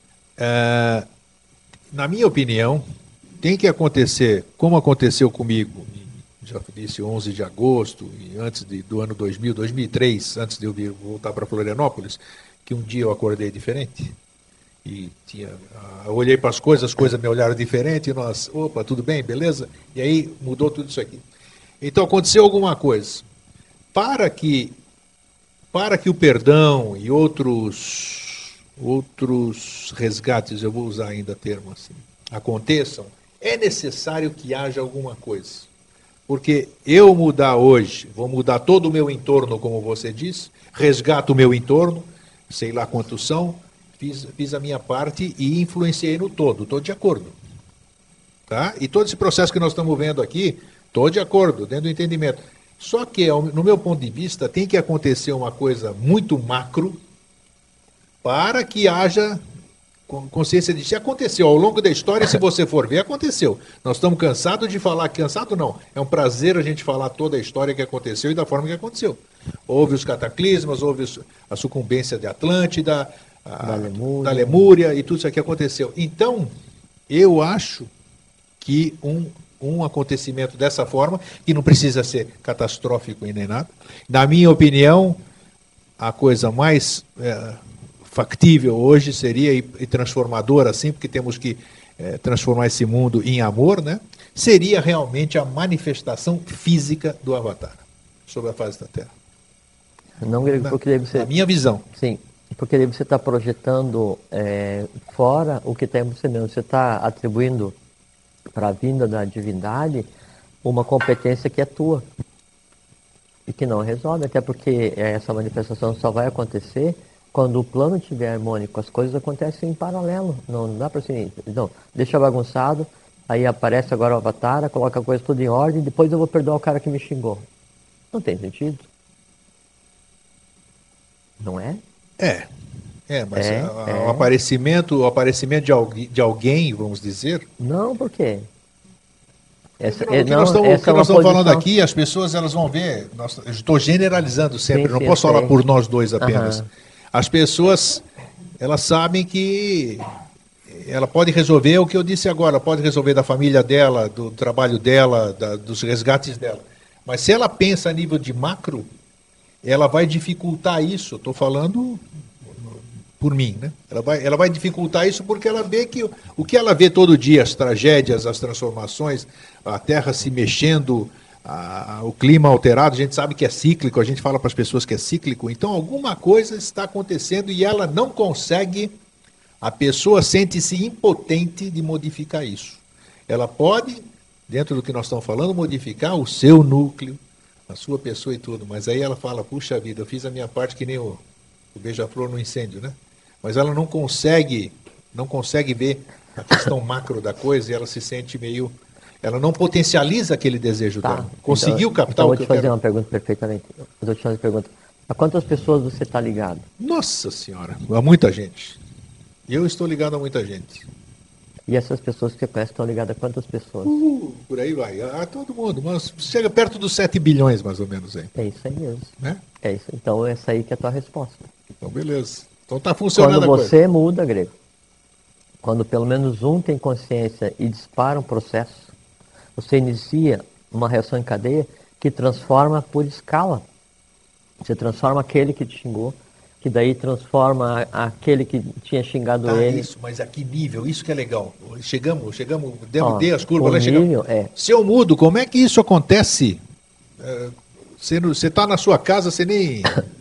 É, na minha opinião, tem que acontecer, como aconteceu comigo, já disse onze de agosto, e antes de, do ano dois mil, dois mil e três, antes de eu vir voltar para Florianópolis, que um dia eu acordei diferente. E tinha, eu olhei para as coisas, as coisas me olharam diferente, e nós, opa, tudo bem, beleza? E aí mudou tudo isso aqui. Então aconteceu alguma coisa. Para que, para que o perdão e outros, outros resgates, eu vou usar ainda termo assim, aconteçam, é necessário que haja alguma coisa. Porque eu mudar hoje, vou mudar todo o meu entorno, como você disse, resgato o meu entorno, sei lá quantos são, fiz, fiz a minha parte e influenciei no todo, estou de acordo. Tá? E todo esse processo que nós estamos vendo aqui, estou de acordo, dentro do entendimento. Só que, no meu ponto de vista, tem que acontecer uma coisa muito macro para que haja consciência de se aconteceu ao longo da história, se você for ver, aconteceu. Nós estamos cansados de falar, cansado não, é um prazer a gente falar toda a história que aconteceu e da forma que aconteceu. Houve os cataclismas, houve a sucumbência de Atlântida, a, Da Lemúria. da Lemúria e tudo isso aqui aconteceu. Então, eu acho que um, um acontecimento dessa forma, que não precisa ser catastrófico e nem nada, na minha opinião, a coisa mais é, factível hoje seria e, e transformadora, assim, porque temos que é, transformar esse mundo em amor, né? Seria realmente a manifestação física do Avatar sobre a face da Terra. Não, Grego, Na, porque daí você... na minha visão. Sim, porque daí você está projetando é, fora o que está em você mesmo. Você está atribuindo para a vinda da divindade uma competência que é tua e que não resolve, até porque essa manifestação só vai acontecer quando o plano estiver harmônico. As coisas acontecem em paralelo, não, não dá para assim, não, deixa bagunçado, aí aparece agora o Avatar, coloca a coisa tudo em ordem, depois eu vou perdoar o cara que me xingou. Não tem sentido. Não é? É, é, mas É, a- a- é. o aparecimento, o aparecimento de, alguém, de alguém, vamos dizer, Não, por quê? Essa, o que é, nós não, estamos, o essa que é uma nós estamos falando posição. aqui, as pessoas elas vão ver, nós, eu estou generalizando sempre, Sim, não sim, posso eu falar sei. por nós dois apenas. Aham. As pessoas, elas sabem que ela pode resolver o que eu disse agora, ela pode resolver da família dela, do trabalho dela, da, dos resgates dela. Mas se ela pensa a nível de macro, ela vai dificultar isso. Estou falando por mim, né? Ela vai, ela vai dificultar isso porque ela vê que o, o que ela vê todo dia, as tragédias, as transformações, a terra se mexendo, a, o clima alterado, a gente sabe que é cíclico, a gente fala para as pessoas que é cíclico, então alguma coisa está acontecendo e ela não consegue, a pessoa sente-se impotente de modificar isso. Ela pode, dentro do que nós estamos falando, modificar o seu núcleo, a sua pessoa e tudo, mas aí ela fala, puxa vida, eu fiz a minha parte que nem o, o beija-flor no incêndio, né? Mas ela não consegue, não consegue ver a questão macro da coisa e ela se sente meio... Ela não potencializa aquele desejo Tá. dela. Conseguiu Então, captar então eu o vou que te eu fazer quero? uma pergunta perfeitamente. Eu vou te fazer uma pergunta. A quantas pessoas você está ligado? Nossa Senhora, a muita gente. Eu estou ligado a muita gente. E essas pessoas que você conhece estão ligadas a quantas pessoas? Uh, por aí vai. Ah, todo mundo. Mas chega perto dos sete bilhões, mais ou menos, aí. É isso aí mesmo. Né? É isso. Então, essa aí que é a tua resposta. Então, beleza. Então tá funcionando Quando a você coisa. muda, Grego, quando pelo menos um tem consciência e dispara um processo, você inicia uma reação em cadeia que transforma por escala. Você transforma aquele que te xingou, que daí transforma aquele que tinha xingado Tá, ele. isso, mas a que nível? Isso que é legal. Chegamos, chegamos, demos, Ó, dei as curvas o lá, chegamos. nível é- Se eu mudo, como é que isso acontece? É, Você não- você está na sua casa, você nem.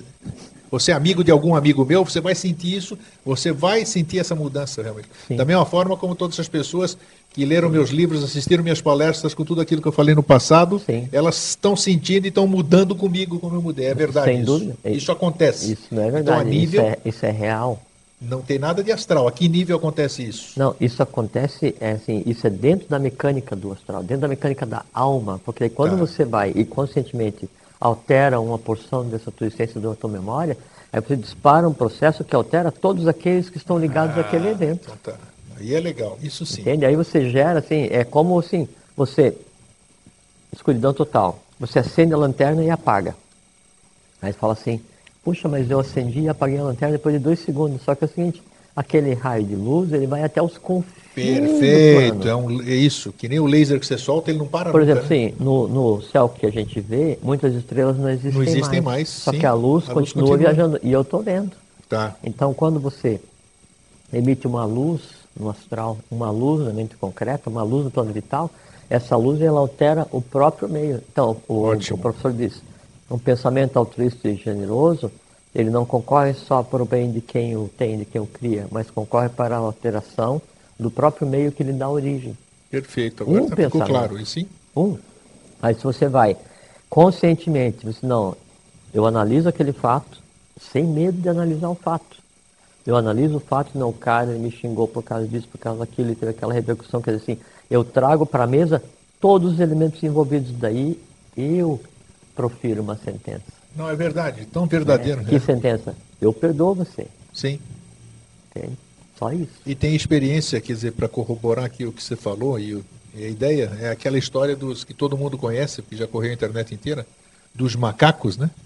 Você é amigo de algum amigo meu, você vai sentir isso, você vai sentir essa mudança realmente. Sim. Da mesma forma como todas as pessoas que leram meus livros, assistiram minhas palestras com tudo aquilo que eu falei no passado, Sim. elas estão sentindo e estão mudando comigo como eu mudei. É verdade Sem isso. dúvida. Isso acontece. Isso não é Então, verdade, a nível, isso, é, isso é real. não tem nada de astral. A que nível acontece isso? Não, isso acontece, é assim, isso é dentro da mecânica do astral, dentro da mecânica da alma, porque aí quando Tá. você vai e conscientemente altera uma porção dessa tua essência, da tua memória, aí você dispara um processo que altera todos aqueles que estão ligados àquele evento. Então tá. Aí é legal, isso sim. Entende? Aí você gera, assim, é como assim, você, escuridão total, você acende a lanterna e apaga. Aí você fala assim, puxa, mas eu acendi e apaguei a lanterna depois de dois segundos, só que é o seguinte, aquele raio de luz, ele vai até os confins Perfeito, do plano. é, um, é isso. Que nem o laser que você solta, ele não para Por nunca, exemplo, né? assim, no, no céu que a gente vê, muitas estrelas não existem, Não existem mais. mais, Só sim. que a luz A luz continua continua. viajando, e eu estou vendo. Tá. Então, quando você emite uma luz no astral, uma luz na mente concreta, uma luz no plano vital, essa luz ela altera o próprio meio. Então, o, Ótimo. o professor diz, um pensamento altruísta e generoso, ele não concorre só para o bem de quem o tem, de quem o cria, mas concorre para a alteração do próprio meio que lhe dá origem. Perfeito. Agora Um tá, ficou pensamento. claro. E sim? Um. Aí se você vai conscientemente, você não, eu analiso aquele fato, sem medo de analisar o fato. Eu analiso o fato, não, o cara ele me xingou por causa disso, por causa daquilo, ele teve aquela repercussão, quer dizer assim, eu trago para a mesa todos os elementos envolvidos daí, eu profiro uma sentença. Não, é verdade. Tão verdadeiro. Que né? sentença? Eu perdoo você. Sim. Entende? Só isso. E tem experiência, quer dizer, para corroborar aqui o que você falou, e, o- e a ideia é aquela história dos que todo mundo conhece, que já correu a internet inteira, dos macacos, né?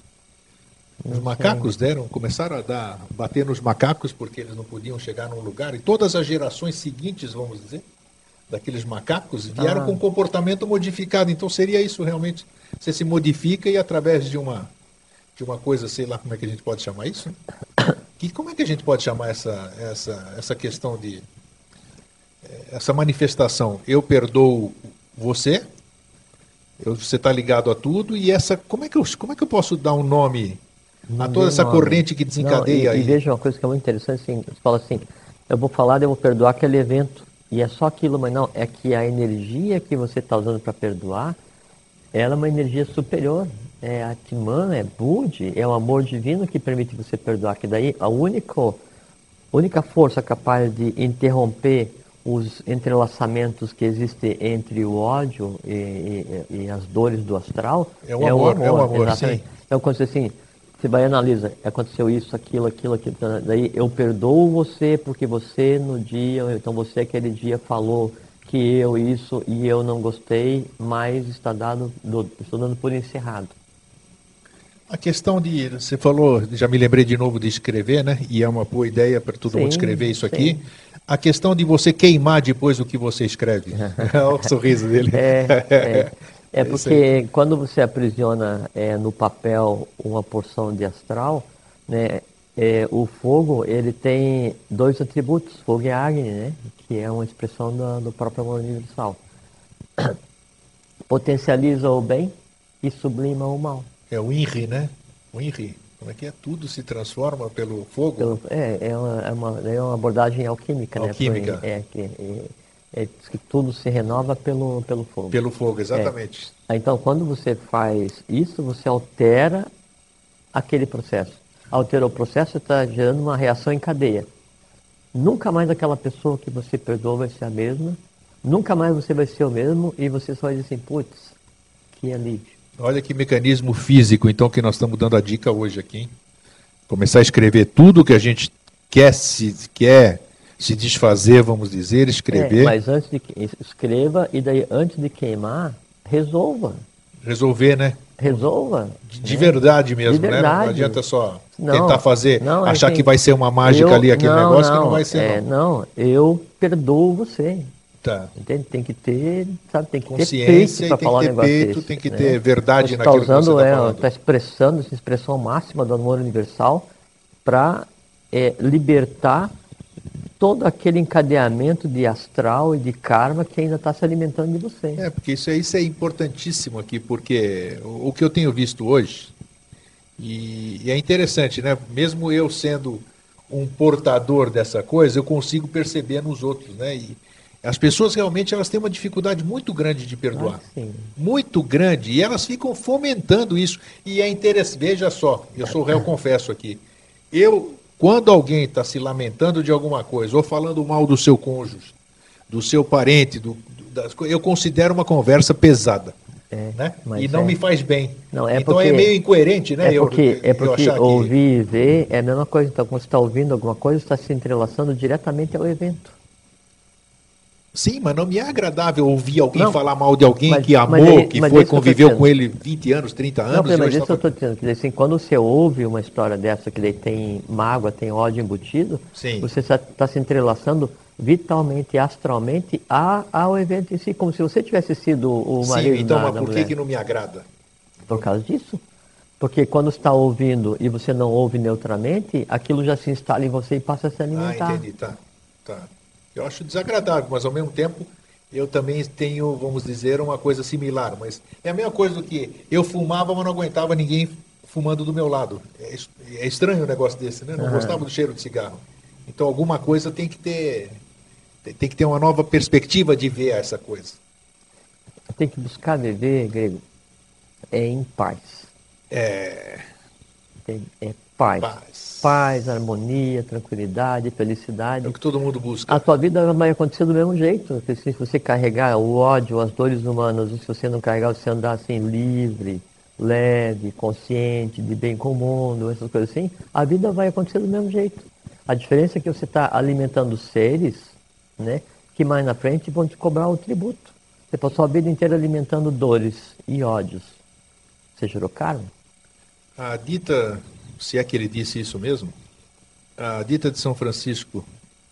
Os Não macacos deram, começaram a dar, bater nos macacos porque eles não podiam chegar num lugar, e todas as gerações seguintes, vamos dizer, daqueles macacos, vieram Ah. com comportamento modificado. Então seria isso realmente. Você se modifica e através de uma, de uma coisa, sei lá como é que a gente pode chamar isso, que, como é que a gente pode chamar essa, essa, essa questão de, eh, essa manifestação? Eu perdoo você, eu, você está ligado a tudo, e essa, como é que eu, como é que eu posso dar um nome a Não toda tem essa nome. corrente que desencadeia Não, e, aí? e veja uma coisa que é muito interessante, assim, você fala assim, eu vou falar, eu vou perdoar aquele evento, e é só aquilo, mas não, é que a energia que você está usando para perdoar, ela é uma energia superior, é Atman, é Budi, é o amor divino que permite você perdoar, que daí a única, única força capaz de interromper os entrelaçamentos que existem entre o ódio e, e- e as dores do astral É o amor, é o amor, exatamente. sim. Então, quando você assim, você vai e analisa, aconteceu isso, aquilo, aquilo, aquilo, daí eu perdoo você porque você no dia, então você aquele dia falou que eu isso e eu não gostei, mas está dado, do- estou dando por encerrado. A questão de, você falou, já me lembrei de novo de escrever, né? E é uma boa ideia para todo Sim, mundo escrever isso aqui. sim. A questão de você queimar depois o que você escreve. Olha o sorriso dele. É, é, é isso porque quando você aprisiona é, no papel uma porção de astral, né, é, o fogo ele tem dois atributos, fogo e Agni, né, que é uma expressão do, do próprio amor universal. Potencializa o bem e sublima o mal. É o INRI, né? O INRI. Como é que é? Tudo se transforma pelo fogo? Pelo- é, é, uma, é, uma, é uma abordagem alquímica, Alquímica. né? por- É, que, é, é, diz que tudo se renova pelo, pelo fogo. Pelo fogo, exatamente. Então, quando você faz isso, você altera aquele processo. Alterou o processo, está gerando uma reação em cadeia. Nunca mais aquela pessoa que você perdoou vai ser a mesma. Nunca mais você vai ser o mesmo e você só vai dizer assim, putz, que alívio. Olha que mecanismo físico, então, que nós estamos dando a dica hoje aqui. Hein? Começar a escrever tudo que a gente quer, se, quer se desfazer, vamos dizer, É, escrever, mas antes de que- escreva e daí antes de queimar, resolva, resolver, né? resolva, De, de né? verdade De mesmo, né? Não, não verdade. adianta só tentar Não, fazer, não, é achar que assim, vai ser uma mágica eu, ali, aquele não, negócio que não não, vai ser, é, não. não, eu perdoo você, Tá. entende? Tem que ter, sabe, tem que ter peito Consciência e para tem que falar um ter negócio peito, desse, tem que né? ter verdade Você está naquilo que você usando, está é, falando. está expressando essa expressão máxima do amor universal para libertar todo aquele encadeamento de astral e de karma que ainda está se alimentando de você. É, porque isso, é- isso é importantíssimo aqui, porque o, o que eu tenho visto hoje, e, e é interessante, né? Mesmo eu sendo um portador dessa coisa, eu consigo perceber nos outros, né? E as pessoas realmente elas têm uma dificuldade muito grande de Claro perdoar. que sim. Muito grande, e elas ficam fomentando isso. E é interessante, veja só, eu sou réu, confesso aqui. Eu, quando alguém está se lamentando de alguma coisa, ou falando mal do seu cônjuge, do seu parente, do, do- das, co- eu considero uma conversa pesada, É, né? E mas não é. me faz bem. Não, é Então é porque meio incoerente, é né? Eu, porque é eu porque achar que. ouvir e ver é a mesma coisa. Então, quando você está ouvindo alguma coisa, está se entrelaçando diretamente ao evento. Sim, mas não me é agradável ouvir alguém Não, falar mal de alguém mas, que mas, amou, é, que mas é foi, isso que eu estou conviveu com dizendo. ele vinte anos, trinta Não, anos, Pedro, e mas hoje é está isso que eu estou falando. dizendo. Quer dizer, assim, quando você ouve uma história dessa que daí tem mágoa, tem ódio embutido, Sim, você está se entrelaçando vitalmente, astralmente a, ao evento em si, como se você tivesse sido o sim, marido então, da, mas da por que, mulher. que não me agrada? Por causa disso. Porque quando está ouvindo e você não ouve neutramente, aquilo já se instala em você e passa a se Ah, alimentar. entendi, tá, tá. Eu acho desagradável, mas ao mesmo tempo eu também tenho, vamos dizer, uma coisa similar. Mas é a mesma coisa do que eu fumava, mas não aguentava ninguém fumando do meu lado. É, es- é estranho um negócio desse, né? Não Aham. gostava do cheiro de cigarro. Então alguma coisa tem que ter, tem tem que ter uma nova perspectiva de ver essa coisa. Tem que buscar viver, grego, é em paz. É, Entende? É paz. Paz, paz. harmonia, tranquilidade, É o felicidade. que todo mundo A busca. tua vida vai acontecer do mesmo jeito. Porque se você carregar o ódio, as dores humanas, e se você não carregar, você andar assim livre, leve, consciente, de bem com o mundo, essas coisas assim, a vida vai acontecer do mesmo jeito. A diferença é que você está alimentando seres, né, que mais na frente vão te cobrar o tributo. Você passou a vida inteira alimentando dores e ódios. Você gerou karma? A dita, se é que ele disse isso mesmo, a dita de São Francisco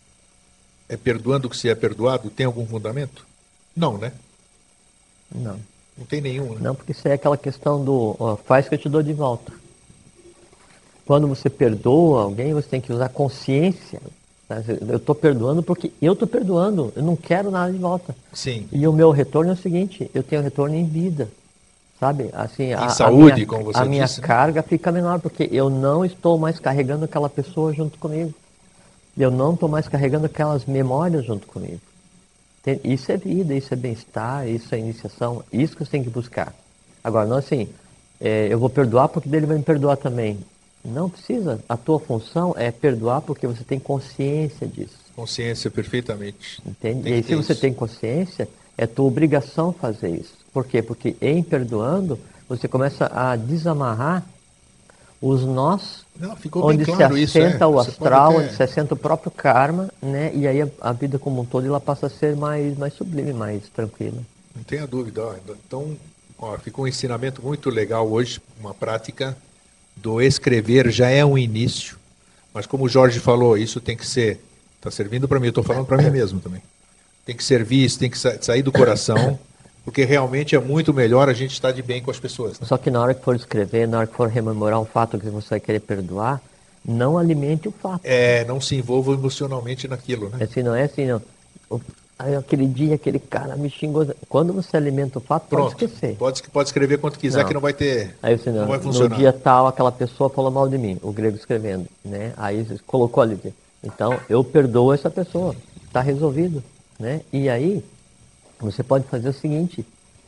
é perdoando o que se é perdoado, tem algum fundamento? Não, né? Não. Não tem nenhum, né? Não, porque isso é aquela questão do ó, faz que eu te dou de volta. Quando você perdoa alguém, você tem que usar consciência. Né? Eu estou perdoando porque eu estou perdoando, eu não quero nada de volta. Sim. E o meu retorno é o seguinte, eu tenho retorno em vida. Sabe? Assim, a, Em a minha, saúde, como a você minha disse, né? carga fica menor, porque eu não estou mais carregando aquela pessoa junto comigo. Eu não estou mais carregando aquelas memórias junto comigo. Tem- Isso é vida, isso é bem-estar, isso é iniciação, isso que você tem que buscar. Agora, não assim, é, eu vou perdoar porque dele vai me perdoar também. Não precisa. A tua função é perdoar porque você tem consciência disso. Consciência perfeitamente. Entende? Tem E que aí, se ter você isso. tem consciência, é tua obrigação fazer isso. Por quê? Porque em perdoando, você começa a desamarrar os nós, Não, ficou bem onde se claro isso, é. assenta o Você pode astral, onde até. se assenta o próprio karma, né? E aí a, a vida como um todo ela passa a ser mais, mais sublime, mais tranquila. Não tenha dúvida. Ó. Então, ó, ficou um ensinamento muito legal hoje, uma prática do escrever já é um início, mas como o Jorge falou, isso tem que ser, está servindo para mim, eu estou falando para mim mesmo também. Tem que servir, isso tem que sa- sair do coração, porque realmente é muito melhor a gente estar de bem com as pessoas. Né? Só que na hora que for escrever, na hora que for rememorar um fato que você vai querer perdoar, não alimente o fato. É, não se envolva emocionalmente naquilo, né? Assim, não é assim, não. O- aí, aquele dia, aquele cara me xingou. Quando você alimenta o fato, pode Pronto, esquecer. pode, pode escrever quanto quiser Não. que não vai ter, Aí você, não não, vai no funcionar. dia tal, aquela pessoa falou mal de mim, o grego escrevendo, né? Aí você colocou ali. Então, eu perdoo essa pessoa. Está resolvido, né? E aí, você pode fazer o seguinte.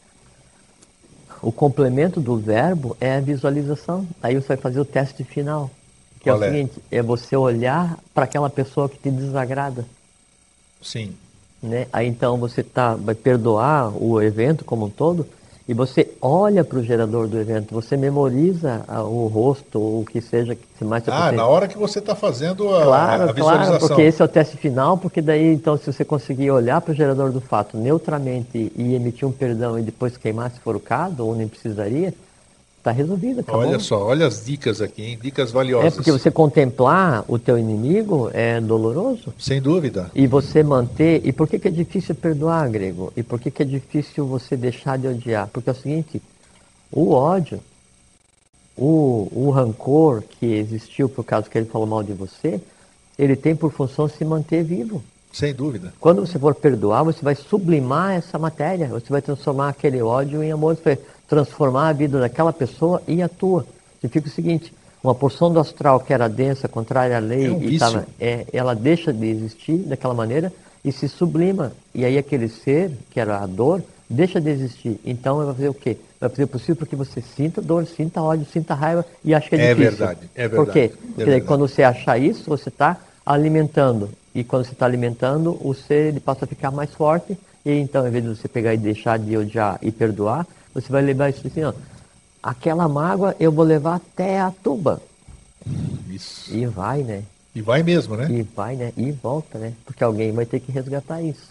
O complemento do verbo é a visualização. Aí você vai fazer o teste final. Que é o Qual é? seguinte, é você olhar para aquela pessoa que te desagrada. Sim, Né? Aí então você tá, vai perdoar o evento como um todo e você olha para o gerador do evento, você memoriza a, o rosto, ou o que seja que mais você Ah, consegue. na hora que você está fazendo a, Claro, a claro, porque visualização. esse é o teste final, porque daí, então, se você conseguir olhar para o gerador do fato neutramente e emitir um perdão e depois queimar, se for o caso, ou nem precisaria, está resolvido, Olha acabou. só, olha as dicas aqui, hein? Dicas É porque valiosas. você contemplar o teu inimigo é doloroso. Sem dúvida. E você manter. E por que, que é difícil perdoar, Grego? E por que, que é difícil você deixar de odiar? Porque é o seguinte: o ódio, o, o rancor que existiu por causa que ele falou mal de você, ele tem por função se manter vivo. Sem dúvida. Quando você for perdoar, você vai sublimar essa matéria, você vai transformar aquele ódio em amor, você vai transformar a vida daquela pessoa em a tua. Significa o seguinte: uma porção do astral que era densa, contrária à lei, É um e tava, vício. é, ela deixa de existir daquela maneira e se sublima. E aí aquele ser, que era a dor, deixa de existir. Então vai fazer o quê? Vai fazer o possível para que você sinta dor, sinta ódio, sinta raiva e ache que é É difícil. verdade, é Por verdade. quê? É Porque daí, verdade. quando você achar isso, você está alimentando. E quando você está alimentando, o ser ele passa a ficar mais forte. E então, ao invés de você pegar e deixar de odiar e perdoar, você vai levar isso assim, ó. Aquela mágoa eu vou levar até a tuba. Isso. E vai, né? E vai mesmo, né? E vai, né? E volta, né? Porque alguém vai ter que resgatar isso.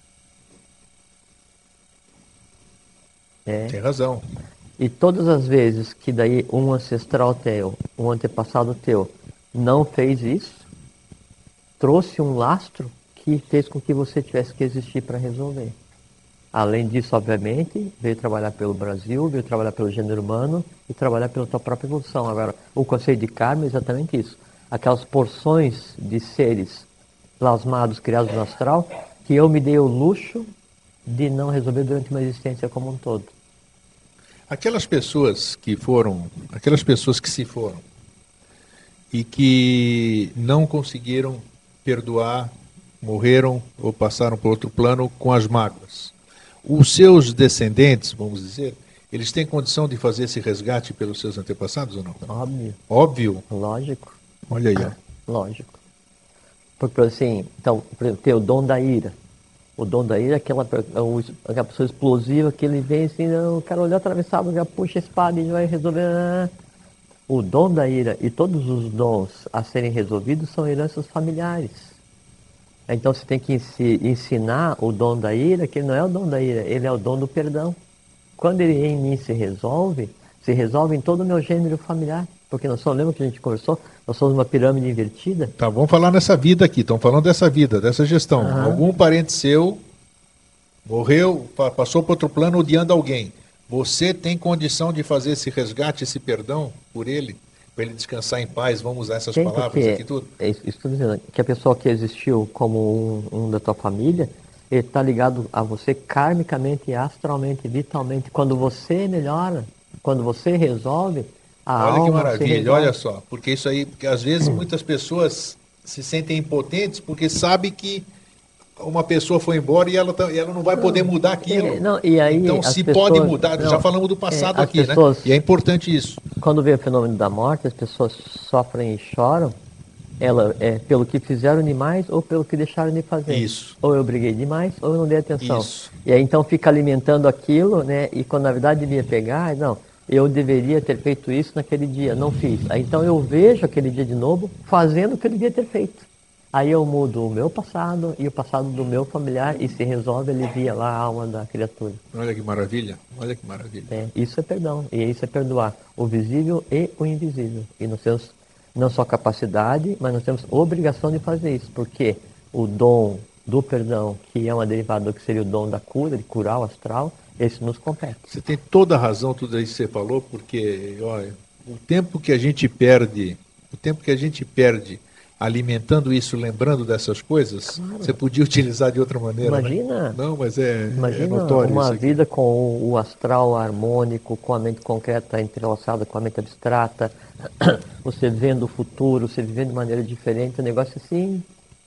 É. Tem razão. E todas as vezes que daí um ancestral teu, um antepassado teu, não fez isso, trouxe um lastro que fez com que você tivesse que existir para resolver. Além disso, obviamente, veio trabalhar pelo Brasil, veio trabalhar pelo gênero humano e trabalhar pela tua própria evolução. Agora, o conceito de karma é exatamente isso. Aquelas porções de seres plasmados, criados no astral, que eu me dei o luxo de não resolver durante uma existência como um todo. Aquelas pessoas que foram, aquelas pessoas que se foram e que não conseguiram perdoar, morreram ou passaram por outro plano com as mágoas. Os seus descendentes, vamos dizer, eles têm condição de fazer esse resgate pelos seus antepassados ou não? Óbvio. Óbvio. Lógico. Olha aí, ó. Lógico. Porque assim, então, por exemplo, tem o dom da ira. O dom da ira é aquela, aquela pessoa explosiva que ele vem assim, não, o cara olhou atravessado, já puxa a espada e vai resolver. O dom da ira e todos os dons a serem resolvidos são heranças familiares. Então você tem que ensinar o dom da ira, que ele não é o dom da ira, ele é o dom do perdão. Quando ele em mim se resolve, se resolve em todo o meu gênero familiar. Porque nós só lembra que a gente conversou, nós somos uma pirâmide invertida. Tá, vamos falar nessa vida aqui, estão falando dessa vida, dessa gestão. Aham. Algum parente seu morreu, pa- passou para outro plano odiando alguém. Você tem condição de fazer esse resgate, esse perdão por ele? Para ele descansar em paz, vamos usar essas Tem, palavras porque aqui tudo? é isso, isso que eu tô dizendo, que a pessoa que existiu como um, um da tua família, ele está ligado a você karmicamente, astralmente, vitalmente. Quando você melhora, quando você resolve, a Olha que alma se maravilha, resolve. olha só, porque isso aí, porque às vezes muitas pessoas se sentem impotentes porque sabem que uma pessoa foi embora e ela, tá- e ela não vai poder mudar aquilo. É, não, e aí Então, as se pessoas- pode mudar, não, já falamos do é, passado as aqui, pessoas- né? E é importante isso. Quando vem o fenômeno da morte, as pessoas sofrem e choram, ela é pelo que fizeram demais ou pelo que deixaram de fazer. Isso. Ou eu briguei demais ou eu não dei atenção. Isso. E aí então fica alimentando aquilo, né? E quando na verdade devia pegar, não, eu deveria ter feito isso naquele dia, não fiz. Aí então eu vejo aquele dia de novo fazendo o que eu devia ter feito. Aí eu mudo o meu passado e o passado do meu familiar e se resolve, alivia lá a alma da criatura. Olha que maravilha, olha que maravilha. É, isso é perdão, e isso é perdoar o visível e o invisível. E nós temos não só capacidade, mas nós temos obrigação de fazer isso, porque o dom do perdão, que é uma derivada do que seria o dom da cura, de curar o astral, esse nos compete. Você tem toda a razão, tudo aí que você falou, porque olha, o tempo que a gente perde, o tempo que a gente perde alimentando isso, lembrando dessas coisas, Claro. você podia utilizar de outra maneira. Imagina, né? Não, mas é, é imagina notório uma isso aqui. vida com o, o astral harmônico, com a mente concreta entrelaçada com a mente abstrata, você vendo o futuro, você vivendo de maneira diferente, um negócio assim.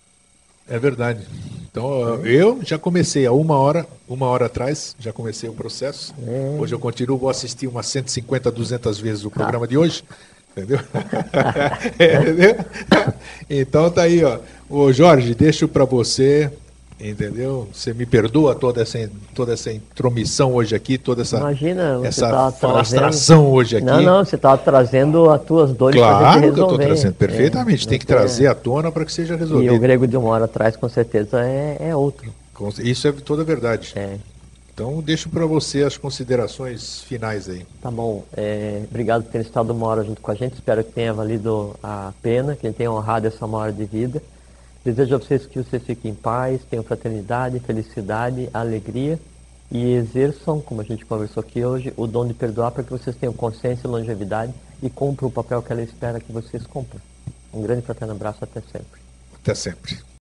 É verdade. Então, eu já comecei há uma hora, uma hora atrás, já comecei o processo. É. Hoje eu continuo, vou assistir umas cento e cinquenta, duzentas vezes o programa de hoje. Entendeu? Entendeu? Então tá aí, ó. Ô Jorge, deixo para você Entendeu? Você me perdoa toda essa, toda essa intromissão hoje aqui, toda essa, Imagina, você essa tá falastração trazendo... hoje aqui. Não, não, você está trazendo as tuas dores para a gente Claro resolver. que eu estou trazendo, perfeitamente. É, Tem que tem... trazer à tona para que seja E o resolvido. grego de uma hora atrás, com certeza, é, é outro. Isso é toda a verdade. É. Então, deixo para você as considerações finais aí. Tá bom. É, obrigado por ter estado uma hora junto com a gente. Espero que tenha valido a pena, que a gente tenha honrado essa uma hora de vida. Desejo a vocês que vocês fiquem em paz, tenham fraternidade, felicidade, alegria e exerçam, como a gente conversou aqui hoje, o dom de perdoar para que vocês tenham consciência e longevidade e cumpram o papel que ela espera que vocês cumpram. Um grande fraterno abraço, até sempre. Até sempre.